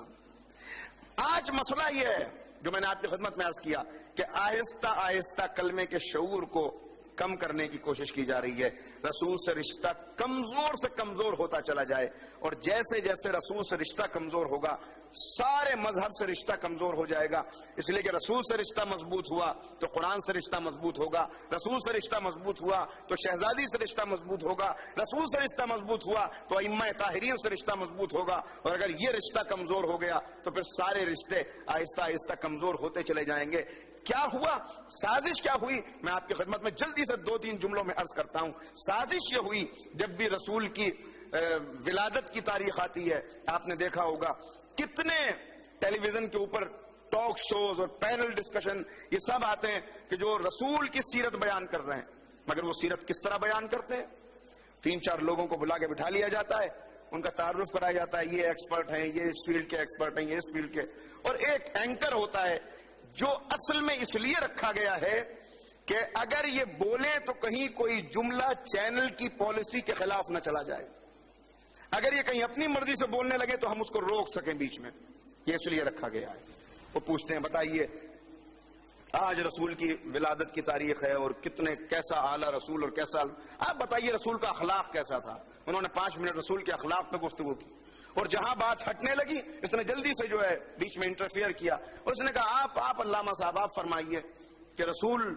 آج مسئلہ یہ ہے جو میں نے آپ کی خدمت میں عرض کیا کہ آہستہ آہستہ کلمے کے شعور کو کم کرنے کی کوشش کی جا رہی ہے. رسول سے رشتہ کمزور سے کمزور ہوتا چلا جائے، اور جیسے جیسے رسول سے رشتہ کمزور ہوگا سارے مذہب سے رشتہ کمزور ہو جائے گا. اس لیے کہ رسول سے رشتہ مضبوط ہوا تو قرآن سے رشتہ مضبوط ہوگا، رسول سے رشتہ مضبوط ہوا تو شہزادی سے رشتہ مضبوط ہوگا، رسول سے رشتہ مضبوط ہوا تو ائمہ طاہرین سے رشتہ مضبوط ہوگا. اور اگر یہ رشتہ کمزور ہو گیا تو پھر سارے رشتے آہستہ آہستہ کمزور ہوتے چلے جائیں گے. کیا ہوا؟ سازش کیا ہوئی؟ میں آپ کی خدمت میں جلدی سے 2-3 جملوں میں عرض کرتا ہوں. سازش یہ ہوئی، جب بھی رسول کی ولادت کی تاریخ آتی ہے آپ نے دیکھا ہوگا کتنے ٹیلی ویژن کے اوپر ٹاک شوز اور پینل ڈسکشن یہ سب آتے ہیں کہ جو رسول کی سیرت بیان کر رہے ہیں. مگر وہ سیرت کس طرح بیان کرتے ہیں؟ 3-4 لوگوں کو بلا کے بٹھا لیا جاتا ہے، ان کا تعارف کرایا جاتا ہے، یہ ایکسپرٹ ہیں، یہ اس فیلڈ کے ایکسپرٹ ہیں، یہ اس فیلڈ کے، اور ایک اینکر ہوتا ہے جو اصل میں اس لیے رکھا گیا ہے کہ اگر یہ بولیں تو کہیں کوئی جملہ چینل کی پالیسی کے خلاف نہ چلا جائے، اگر یہ کہیں اپنی مرضی سے بولنے لگے تو ہم اس کو روک سکیں بیچ میں. یہ اس لیے رکھا گیا ہے. وہ پوچھتے ہیں بتائیے آج رسول کی ولادت کی تاریخ ہے اور کیسا اعلیٰ رسول اور کیسا، آپ بتائیے رسول کا اخلاق کیسا تھا؟ انہوں نے 5 منٹ رسول کے اخلاق پہ گفتگو کی، اور جہاں بات ہٹنے لگی اس نے جلدی سے جو ہے بیچ میں انٹرفیئر کیا، اور اس نے کہا آپ علامہ صاحب آپ فرمائیے کہ رسول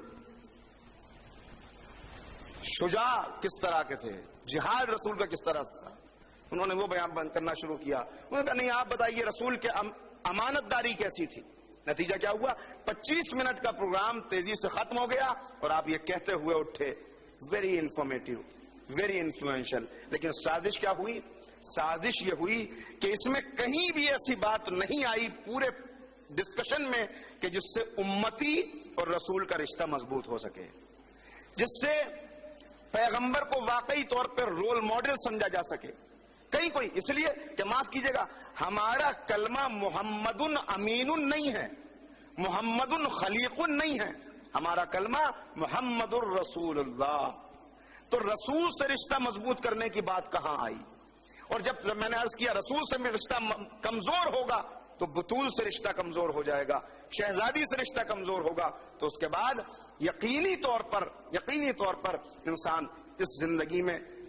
شجاع کس طرح کے تھے، جہاد رسول کا کس طرح تھا. انہوں نے وہ بیان کرنا شروع کیا. انہوں نے کہا نہیں آپ بتائیے رسول کے امانت داری کیسی تھی. نتیجہ کیا ہوا؟ 25 منٹ کا پروگرام تیزی سے ختم ہو گیا اور آپ یہ کہتے ہوئے اٹھے ویری انفارمیٹیو، ویری انفلوئنشل. لیکن سازش کیا ہوئی؟ سازش یہ ہوئی کہ اس میں کہیں بھی ایسی بات نہیں آئی پورے ڈسکشن میں کہ جس سے امتی اور رسول کا رشتہ مضبوط ہو سکے، جس سے پیغمبر کو واقعی طور پر رول ماڈل سمجھا جا سکے. کہیں کوئی، اس لیے کہ معاف کیجئے گا ہمارا کلمہ محمد امین نہیں ہے، محمد خلیق نہیں ہے، ہمارا کلمہ محمد الرسول اللہ. تو رسول سے رشتہ مضبوط کرنے کی بات کہاں آئی؟ اور جب میں نے عرض کیا رسول سے رشتہ کمزور ہوگا تو بطول سے رشتہ کمزور ہو جائے گا، شہزادی سے رشتہ کمزور ہوگا تو اس کے بعد یقینی طور پر انسان اس زندگی میں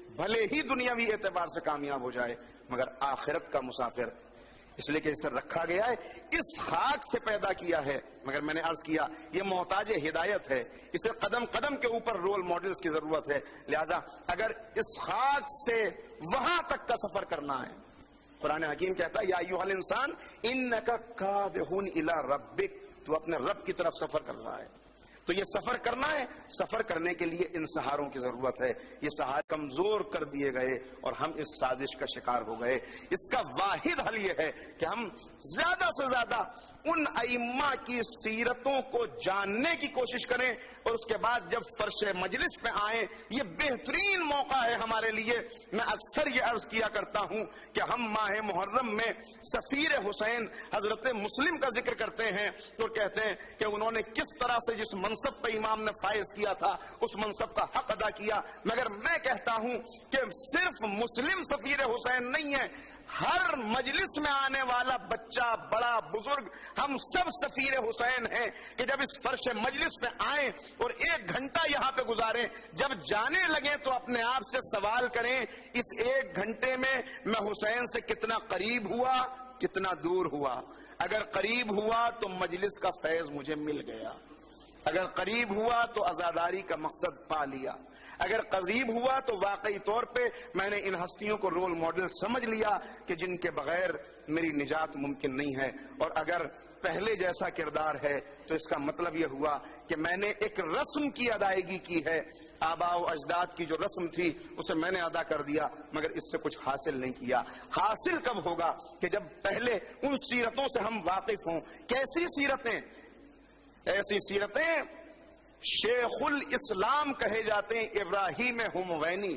بھلے ہی دنیاوی اعتبار سے کامیاب ہو جائے مگر آخرت کا مسافر، اس لیے کہ اسے رکھا گیا ہے، اس خاک سے پیدا کیا ہے، مگر میں نے عرض کیا یہ محتاج ہدایت ہے، اسے قدم قدم کے اوپر رول ماڈلز کی ضرورت ہے، لہذا اگر اس خاک سے وہاں تک کا سفر کرنا ہے، قرآن حکیم کہتا ہے یا ایھا الانسان انک کادح الی ربک، تو اپنے رب کی طرف سفر کر رہا ہے، تو یہ سفر کرنا ہے، سفر کرنے کے لیے ان سہاروں کی ضرورت ہے، یہ سہارے کمزور کر دیے گئے اور ہم اس سازش کا شکار ہو گئے۔ اس کا واحد حل یہ ہے کہ ہم زیادہ سے زیادہ ان ائمہ کی سیرتوں کو جاننے کی کوشش کریں، اور اس کے بعد جب فرش مجلس پہ آئیں، یہ بہترین موقع ہے ہمارے لیے۔ میں اکثر یہ عرض کیا کرتا ہوں کہ ہم ماہ محرم میں سفیر حسین حضرت مسلم کا ذکر کرتے ہیں تو کہتے ہیں کہ انہوں نے کس طرح سے جس منصب پہ امام نے فائز کیا تھا اس منصب کا حق ادا کیا، مگر میں کہتا ہوں کہ صرف مسلم سفیر حسین نہیں ہے، ہر مجلس میں آنے والا بچہ بڑا بزرگ ہم سب سفیر حسین ہیں کہ جب اس فرش مجلس پہ آئیں اور 1 گھنٹہ یہاں پہ گزاریں، جب جانے لگیں تو اپنے آپ سے سوال کریں اس 1 گھنٹے میں حسین سے کتنا قریب ہوا، کتنا دور ہوا۔ اگر قریب ہوا تو مجلس کا فیض مجھے مل گیا، اگر قریب ہوا تو عزاداری کا مقصد پا لیا، اگر قریب ہوا تو واقعی طور پہ میں نے ان ہستیوں کو رول ماڈل سمجھ لیا کہ جن کے بغیر میری نجات ممکن نہیں ہے، اور اگر پہلے جیسا کردار ہے تو اس کا مطلب یہ ہوا کہ میں نے ایک رسم کی ادائیگی کی ہے، آباء و اجداد کی جو رسم تھی اسے میں نے ادا کر دیا مگر اس سے کچھ حاصل نہیں کیا۔ حاصل کب ہوگا کہ جب پہلے ان سیرتوں سے ہم واقف ہوں۔ کیسی سیرتیں؟ ایسی سیرتیں شیخ الاسلام کہے جاتے ہیں ابراہیم ہموینی،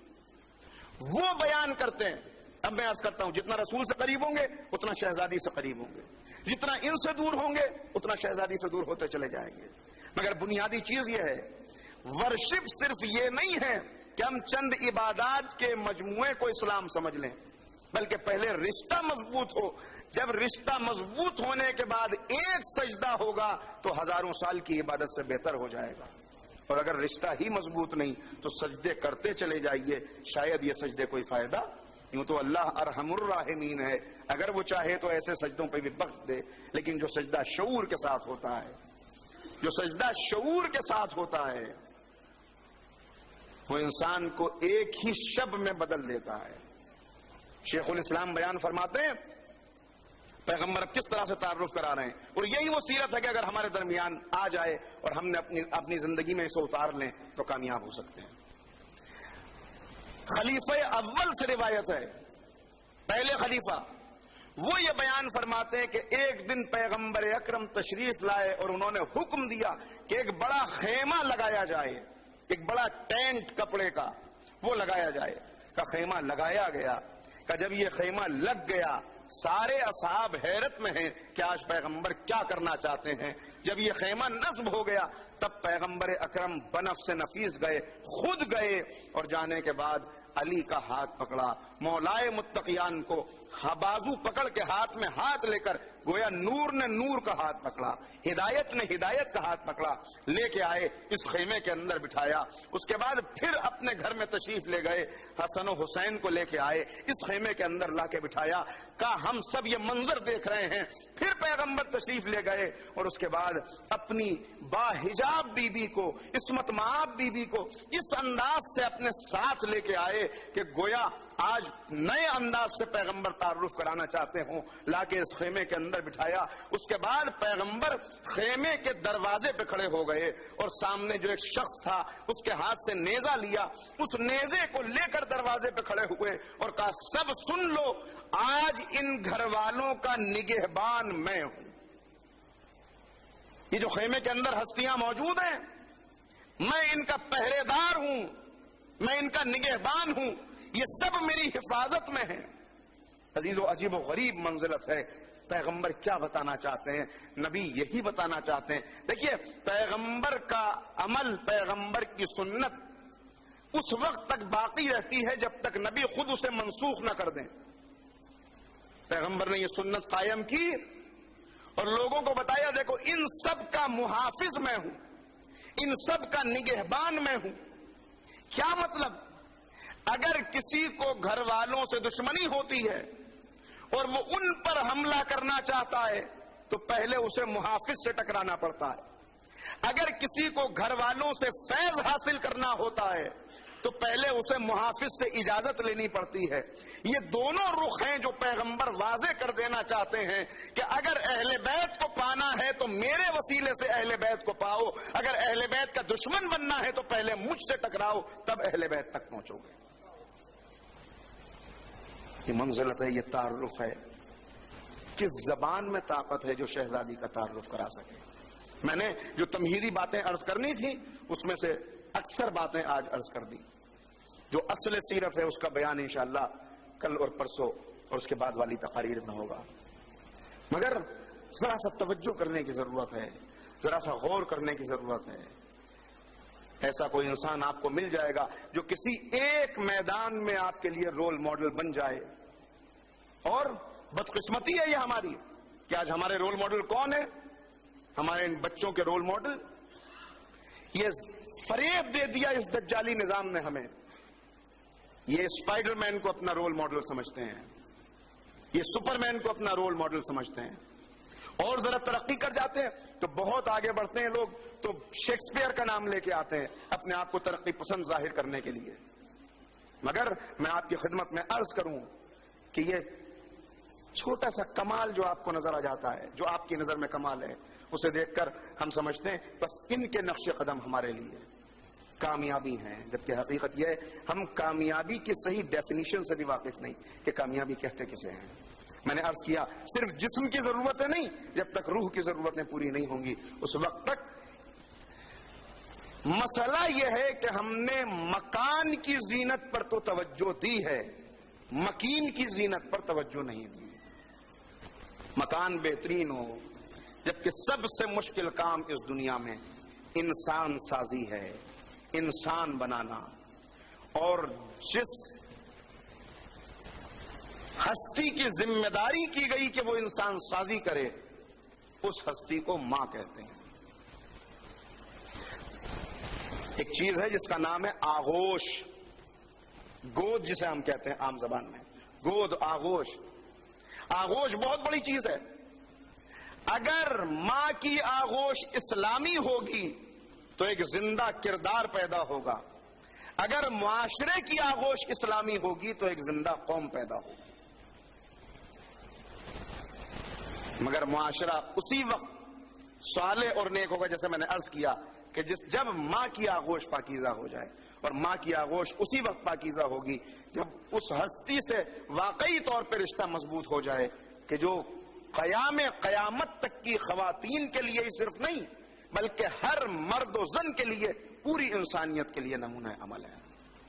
وہ بیان کرتے ہیں۔ اب میں عرض کرتا ہوں جتنا رسول سے قریب ہوں گے اتنا شہزادی سے قریب ہوں گے، جتنا ان سے دور ہوں گے اتنا شہزادی سے دور ہوتے چلے جائیں گے، مگر بنیادی چیز یہ ہے ورشپ صرف یہ نہیں ہے کہ ہم چند عبادات کے مجموعے کو اسلام سمجھ لیں، بلکہ پہلے رشتہ مضبوط ہو۔ جب رشتہ مضبوط ہونے کے بعد ایک سجدہ ہوگا تو ہزاروں سال کی عبادت سے بہتر ہو جائے گا، اور اگر رشتہ ہی مضبوط نہیں تو سجدے کرتے چلے جائیے، شاید یہ سجدے کوئی فائدہ، یوں تو اللہ ارحم الراحمین ہے، اگر وہ چاہے تو ایسے سجدوں پہ بھی بخش دے، لیکن جو سجدہ شعور کے ساتھ ہوتا ہے، جو سجدہ شعور کے ساتھ ہوتا ہے وہ انسان کو ایک ہی شب میں بدل دیتا ہے۔ شیخ الاسلام بیان فرماتے ہیں پیغمبر اب کس طرح سے تعارف کرا رہے ہیں، اور یہی وہ سیرت ہے کہ اگر ہمارے درمیان آ جائے اور ہم نے اپنی زندگی میں اسے اتار لیں تو کامیاب ہو سکتے ہیں۔ خلیفہ اول سے روایت ہے، پہلے خلیفہ وہ یہ بیان فرماتے ہیں کہ ایک دن پیغمبر اکرم تشریف لائے اور انہوں نے حکم دیا کہ ایک بڑا خیمہ لگایا جائے، ایک بڑا ٹینٹ کپڑے کا وہ لگایا جائے۔ کا خیمہ لگایا گیا، کہ جب یہ خیمہ لگ گیا سارے اصحاب حیرت میں ہیں کہ آج پیغمبر کیا کرنا چاہتے ہیں۔ جب یہ خیمہ نصب ہو گیا تب پیغمبر اکرم بنفس نفیس گئے، خود گئے، اور جانے کے بعد علی کا ہاتھ پکڑا، مولائے متقیان کو بازو پکڑ کے ہاتھ میں ہاتھ لے کر گویا نور نے نور کا ہاتھ پکڑا، ہدایت نے ہدایت کا ہاتھ پکڑا، لے کے آئے اس خیمے کے اندر بٹھایا۔ اس کے بعد پھر اپنے گھر میں تشریف لے گئے، حسن و حسین کو لے کے آئے، اس خیمے کے اندر لا کے بٹھایا، کہا ہم سب یہ منظر دیکھ رہے ہیں۔ پھر پیغمبر تشریف لے گئے اور اس کے بعد اپنی باحجاب بی بی کو، عصمت مآب بی بی کو اس انداز سے اپنے ساتھ لے کے آئے کہ گویا آج نئے انداز سے پیغمبر تعارف کرانا چاہتے ہوں، لا کے اس خیمے کے اندر بٹھایا۔ اس کے بعد پیغمبر خیمے کے دروازے پہ کھڑے ہو گئے اور سامنے جو ایک شخص تھا اس کے ہاتھ سے نیزہ لیا، اس نیزے کو لے کر دروازے پہ کھڑے ہوئے اور کہا سب سن لو، آج ان گھر والوں کا نگہبان میں ہوں۔ یہ جو خیمے کے اندر ہستیاں موجود ہیں میں ان کا پہرے دار ہوں، میں ان کا نگہبان ہوں، یہ سب میری حفاظت میں ہیں۔ عزیز و عجیب و غریب منزلت ہے۔ پیغمبر کیا بتانا چاہتے ہیں؟ نبی یہی بتانا چاہتے ہیں۔ دیکھیے پیغمبر کا عمل، پیغمبر کی سنت اس وقت تک باقی رہتی ہے جب تک نبی خود اسے منسوخ نہ کر دیں۔ پیغمبر نے یہ سنت قائم کی اور لوگوں کو بتایا دیکھو ان سب کا محافظ میں ہوں، ان سب کا نگہبان میں ہوں۔ کیا مطلب؟ اگر کسی کو گھر والوں سے دشمنی ہوتی ہے اور وہ ان پر حملہ کرنا چاہتا ہے تو پہلے اسے محافظ سے ٹکرانا پڑتا ہے. اگر کسی کو گھر والوں سے فیض حاصل کرنا ہوتا ہے تو پہلے اسے محافظ سے اجازت لینی پڑتی ہے. یہ دونوں رخ ہیں جو پیغمبر واضح کر دینا چاہتے ہیں کہ اگر اہل بیت کو پانا ہے تو میرے وسیلے سے اہل بیت کو پاؤ, اگر اہل بیت کا دشمن بننا ہے تو پہلے مجھ سے ٹکراؤ, تب اہل بیت تک پہنچو گے. یہ منزلت ہے, یہ تعارف ہے. کس زبان میں طاقت ہے جو شہزادی کا تعارف کرا سکے. میں نے جو تمہیدی باتیں عرض کرنی تھی اس میں سے اکثر باتیں آج عرض کر دی. جو اصل سیرت ہے اس کا بیان انشاءاللہ کل اور پرسوں اور اس کے بعد والی تقاریر میں ہوگا. مگر ذرا سا توجہ کرنے کی ضرورت ہے, ذرا سا غور کرنے کی ضرورت ہے. ایسا کوئی انسان آپ کو مل جائے گا جو کسی ایک میدان میں آپ کے لیے رول ماڈل بن جائے. اور بدقسمتی ہے یہ ہماری کہ آج ہمارے رول ماڈل کون ہے؟ ہمارے ان بچوں کے رول ماڈل. یہ فریب دے دیا اس دجالی نظام نے ہمیں. یہ اسپائڈر مین کو اپنا رول ماڈل سمجھتے ہیں, یہ سپر مین کو اپنا رول ماڈل سمجھتے ہیں. اور ذرا ترقی کر جاتے ہیں تو بہت آگے بڑھتے ہیں لوگ تو شیکسپیئر کا نام لے کے آتے ہیں اپنے آپ کو ترقی پسند ظاہر کرنے کے لیے. مگر میں آپ کی خدمت میں عرض کروں کہ یہ چھوٹا سا کمال جو آپ کو نظر آ جاتا ہے, جو آپ کی نظر میں کمال ہے, اسے دیکھ کر ہم سمجھتے ہیں بس ان کے نقش قدم ہمارے لیے کامیابی ہیں. جبکہ حقیقت یہ ہے ہم کامیابی کی صحیح ڈیفینیشن سے بھی واقف نہیں کہ کامیابی کہتے کسے ہیں. میں نے عرض کیا صرف جسم کی ضرورتیں نہیں, جب تک روح کی ضرورتیں پوری نہیں ہوں گی اس وقت تک. مسئلہ یہ ہے کہ ہم نے مکان کی زینت پر تو توجہ دی ہے, مکین کی زینت پر توجہ نہیں دی. مکان بہترین ہو, جبکہ سب سے مشکل کام اس دنیا میں انسان سازی ہے, انسان بنانا. اور جس ہستی کی ذمہ داری کی گئی کہ وہ انسان سازی کرے اس ہستی کو ماں کہتے ہیں. ایک چیز ہے جس کا نام ہے آغوش, گود جسے ہم کہتے ہیں عام زبان میں, گود, آغوش. آغوش بہت بڑی چیز ہے. اگر ماں کی آغوش اسلامی ہوگی تو ایک زندہ کردار پیدا ہوگا, اگر معاشرے کی آغوش اسلامی ہوگی تو ایک زندہ قوم پیدا ہوگی. مگر معاشرہ اسی وقت صالح اور نیک ہوگا جیسے میں نے عرض کیا کہ جب ماں کی آغوش پاکیزہ ہو جائے, اور ماں کی آغوش اسی وقت پاکیزہ ہوگی جب اس ہستی سے واقعی طور پہ رشتہ مضبوط ہو جائے کہ جو قیامت تک کی خواتین کے لیے ہی صرف نہیں بلکہ ہر مرد و زن کے لیے, پوری انسانیت کے لیے نمونہ عمل ہے.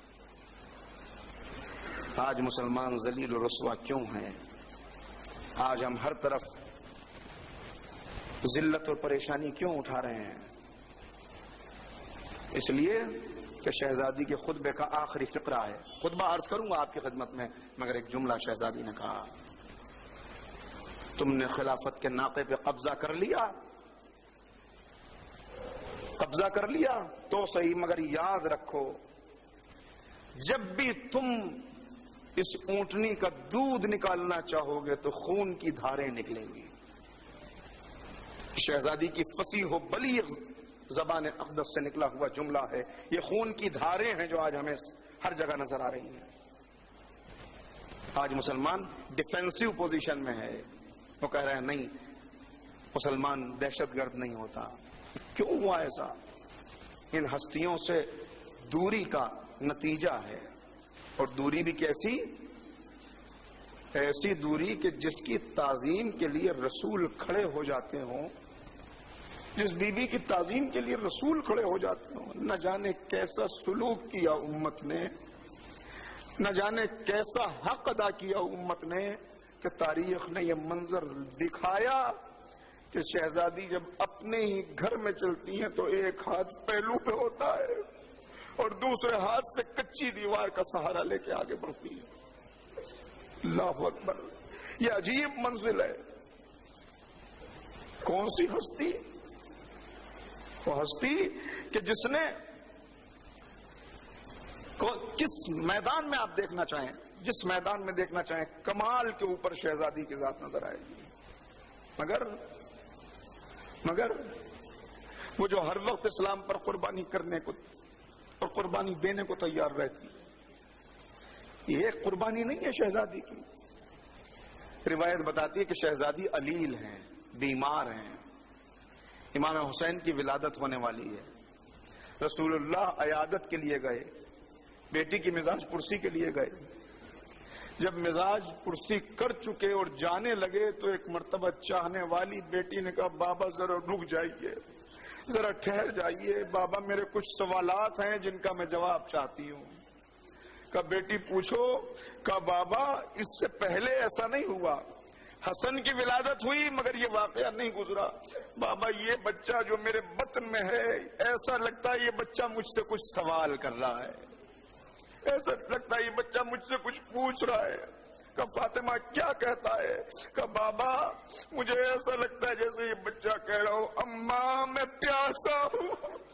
آج مسلمان ذلیل و رسوا کیوں ہیں؟ آج ہم ہر طرف ذلت اور پریشانی کیوں اٹھا رہے ہیں؟ اس لیے کہ شہزادی کے خطبے کا آخری فقرہ ہے. خطبہ عرض کروں گا آپ کی خدمت میں, مگر ایک جملہ شہزادی نے کہا, تم نے خلافت کے ناقے پہ قبضہ کر لیا, قبضہ کر لیا تو صحیح, مگر یاد رکھو جب بھی تم اس اونٹنی کا دودھ نکالنا چاہو گے تو خون کی دھاریں نکلیں گی. شہزادی کی فصیح و بلیغ زبان اقدس سے نکلا ہوا جملہ ہے. یہ خون کی دھاریں ہیں جو آج ہمیں ہر جگہ نظر آ رہی ہیں. آج مسلمان ڈیفینسو پوزیشن میں ہے, وہ کہہ رہے ہیں نہیں مسلمان دہشت گرد نہیں ہوتا. کیوں ہوا ایسا؟ ان ہستیوں سے دوری کا نتیجہ ہے. اور دوری بھی کیسی؟ ایسی دوری کہ جس کی تعظیم کے لیے رسول کھڑے ہو جاتے ہوں, جس بی بی کی تعظیم کے لیے رسول کھڑے ہو جاتے ہوں. نہ جانے کیسا سلوک کیا امت نے, نہ جانے کیسا حق ادا کیا امت نے کہ تاریخ نے یہ منظر دکھایا کہ شہزادی جب اپنے ہی گھر میں چلتی ہیں تو ایک ہاتھ پہلو پہ ہوتا ہے اور دوسرے ہاتھ سے کچی دیوار کا سہارا لے کے آگے بڑھتی ہے. اللہ اکبر, یہ عجیب منزل ہے. کون سی ہستی؟ وہ ہستی کہ جس نے کس میدان میں آپ دیکھنا چاہیں، جس میدان میں دیکھنا چاہیں، کمال کے اوپر شہزادی کی ذات نظر آئے گی. مگر وہ جو ہر وقت اسلام پر قربانی کرنے کو اور قربانی دینے کو تیار رہتی، یہ ایک قربانی نہیں ہے شہزادی کی. روایت بتاتی ہے کہ شہزادی علیل ہیں، بیمار ہیں، امام حسین کی ولادت ہونے والی ہے. رسول اللہ عیادت کے لیے گئے، بیٹی کی مزاج پرسی کے لیے گئے. جب مزاج پرسی کر چکے اور جانے لگے تو ایک مرتبہ چاہنے والی بیٹی نے کہا بابا ذرا رک جائیے، ذرا ٹھہر جائیے، بابا میرے کچھ سوالات ہیں جن کا میں جواب چاہتی ہوں. کہا بیٹی پوچھو. کہا بابا اس سے پہلے ایسا نہیں ہوا، حسن کی ولادت ہوئی مگر یہ واقعہ نہیں گزرا. بابا یہ بچہ جو میرے بطن میں ہے، ایسا لگتا ہے یہ بچہ مجھ سے کچھ سوال کر رہا ہے، ایسا لگتا ہے یہ بچہ مجھ سے کچھ پوچھ رہا ہے. کہ فاطمہ کیا کہتا ہے؟ کہ بابا مجھے ایسا لگتا ہے جیسے یہ بچہ کہہ رہا ہو اماں میں پیاسا ہوں.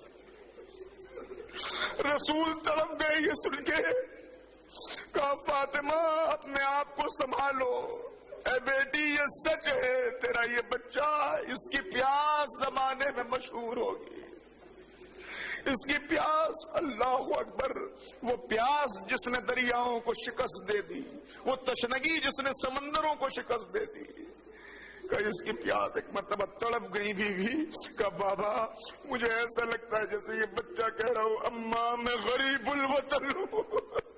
رسول تڑپ گئے یہ سن کے. کہا فاطمہ اپنے آپ کو سنبھالو، اے بیٹی یہ سچ ہے، تیرا یہ بچہ، اس کی پیاس زمانے میں مشہور ہوگی. اس کی پیاس، اللہ اکبر، وہ پیاس جس نے دریاؤں کو شکست دے دی، وہ تشنگی جس نے سمندروں کو شکست دے دی. کہ اس کی پیاس ایک مرتبہ تڑپ گئی بھی. کہ بابا مجھے ایسا لگتا ہے جیسے یہ بچہ کہہ رہا ہوں اماں میں غریب الوطن ہوں.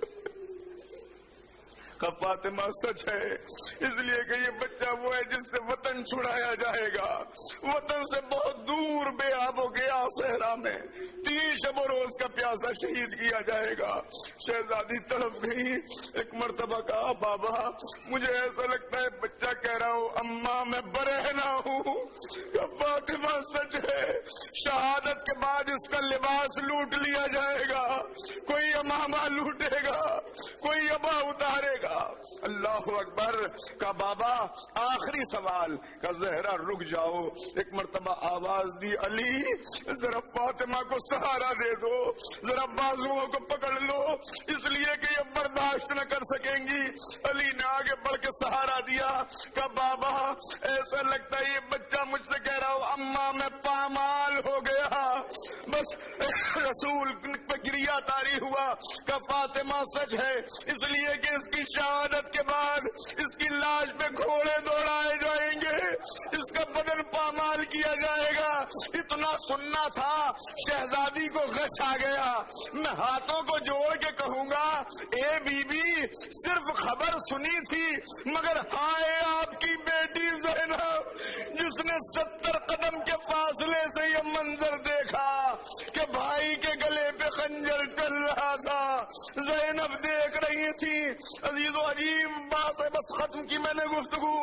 کہ فاطمہ سچ ہے، اس لیے کہ یہ بچہ وہ ہے جس سے وطن چھڑایا جائے گا، وطن سے بہت دور بے آب و گیا صحرا میں 3 شب و روز کا پیاسا شہید کیا جائے گا. شہزادی تڑپ گئی. ایک مرتبہ کہا بابا مجھے ایسا لگتا ہے بچہ کہہ رہا ہوں اماں میں برہنہ ہوں. کہ فاطمہ سچ ہے، شہادت کے بعد اس کا لباس لوٹ لیا جائے گا، کوئی امامہ لوٹے گا، کوئی ابا اتارے گا. اللہ اکبر. کا بابا آخری سوال. کا زہرا رک جاؤ. ایک مرتبہ آواز دی علی ذرا فاطمہ کو سہارا دے دو، ذرا بازوؤں کو پکڑ لو، اس لیے کہ یہ برداشت نہ کر سکیں گی. علی نے آگے بڑھ کے سہارا دیا. کا بابا ایسا لگتا ہے یہ بچہ مجھ سے کہہ رہا ہوں اماں میں پامال ہو گیا. بس رسول پہ گریا طاری ہوا. کا فاطمہ سچ ہے، اس لیے کہ اس کی شہادت کے بعد اس کی لاش پہ گھوڑے دوڑائے جائیں گے، اس کا بدن پامال کیا جائے گا. اتنا سننا تھا، شہزادی کو غش آ گیا. میں ہاتھوں کو جوڑ کے کہوں گا اے بی بی صرف خبر سنی تھی، مگر ہائے آپ کی بیٹی زینب جس نے 70 قدم کے فاصلے سے یہ منظر دیکھا کہ بھائی کے گلے پہ خنجر چل رہا تھا. زینب دیکھ رہی تھی. عزیز و عجیب بات ہے، بس ختم کی میں نے گفتگو.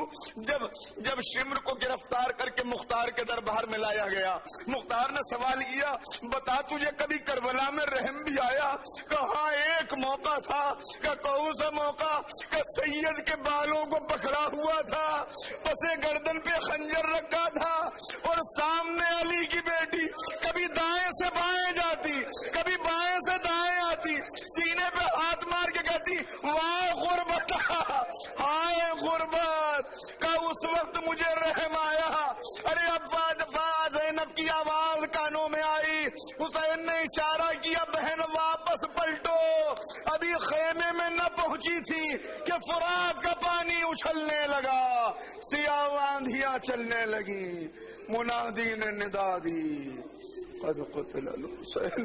جب شمر کو گرفتار کر کے مختار کے دربار میں لایا گیا، مختار نے سوال کیا بتا تجھے کبھی کربلا میں رحم بھی آیا؟ کہا ایک موقع تھا. کہ کون سا موقع؟ کہ سید کے بالوں کو پکڑا ہوا تھا، پسے گردن پہ خنجر رکھا تھا، اور سامنے علی کی بیٹی کبھی دائیں سے بائیں جاتی، کبھی بائیں سے دائیں آتی، سینے پہ ہاتھ مار کے کہتی واہ غربت، ہائے غربت. کا اس وقت مجھے رحم آیا. ارے ابا دفاع زینب کی آواز کانوں میں آئی. حسین نے اشارہ کیا بہن واپس پلٹو. ابھی خیمے میں نہ پہنچی تھی کہ فرات کا پانی اچھلنے لگا، سیاہ آندھیاں چلنے لگی. منادی نے ندا دی قد قتل الحسین.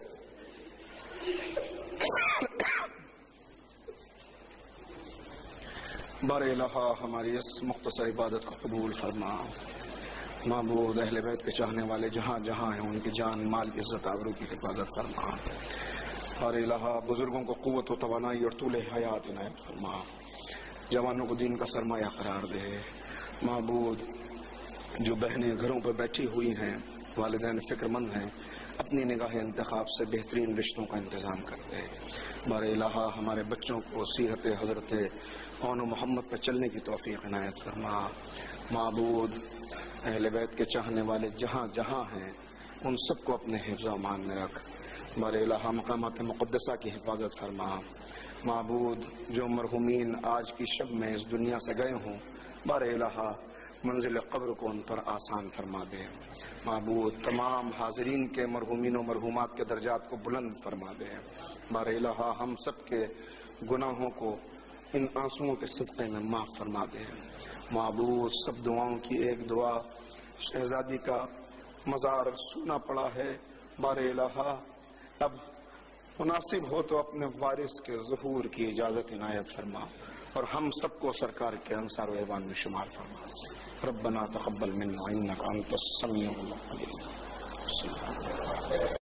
بار الہ ہماری اس مختصر عبادت کو قبول فرما. معبود اہل بیت کے چاہنے والے جہاں جہاں ہیں ان کی جان مال عزت آبرو کی حفاظت فرما. بار الہ بزرگوں کو قوت و توانائی اور طول حیات عنایت فرما. جوانوں کو دین کا سرمایہ قرار دے. معبود جو بہنیں گھروں پہ بیٹھی ہوئی ہیں، والدین فکر مند ہیں، اپنی نگاہ انتخاب سے بہترین رشتوں کا انتظام کرتے. بار الہ ہمارے بچوں کو سیرت حضرت اون محمد پہ چلنے کی توفیق عنایت فرما. معبود اہل بیت کے چاہنے والے جہاں جہاں ہیں ان سب کو اپنے حفظ و امان میں رکھ. بار الہ مقامات مقدسہ کی حفاظت فرما۔ معبود جو مرحومین آج کی شب میں اس دنیا سے گئے ہوں، بار الہ منزل قبر کو ان پر آسان فرما دے۔ معبود تمام حاضرین کے مرحومین و مرحومات کے درجات کو بلند فرما دے۔ بار الہ ہم سب کے گناہوں کو ان آنسوؤں کے صدقے میں معاف فرما دے۔ معبود سب دعاؤں کی ایک دعا، شہزادی کا مزار سونا پڑا ہے، بار الہ اب مناسب ہو تو اپنے وارث کے ظہور کی اجازت عنایت فرما اور ہم سب کو سرکار کے انصار و ایوان میں شمار فرما۔ ربنا تقبل منا انک انت السمیع العلیم۔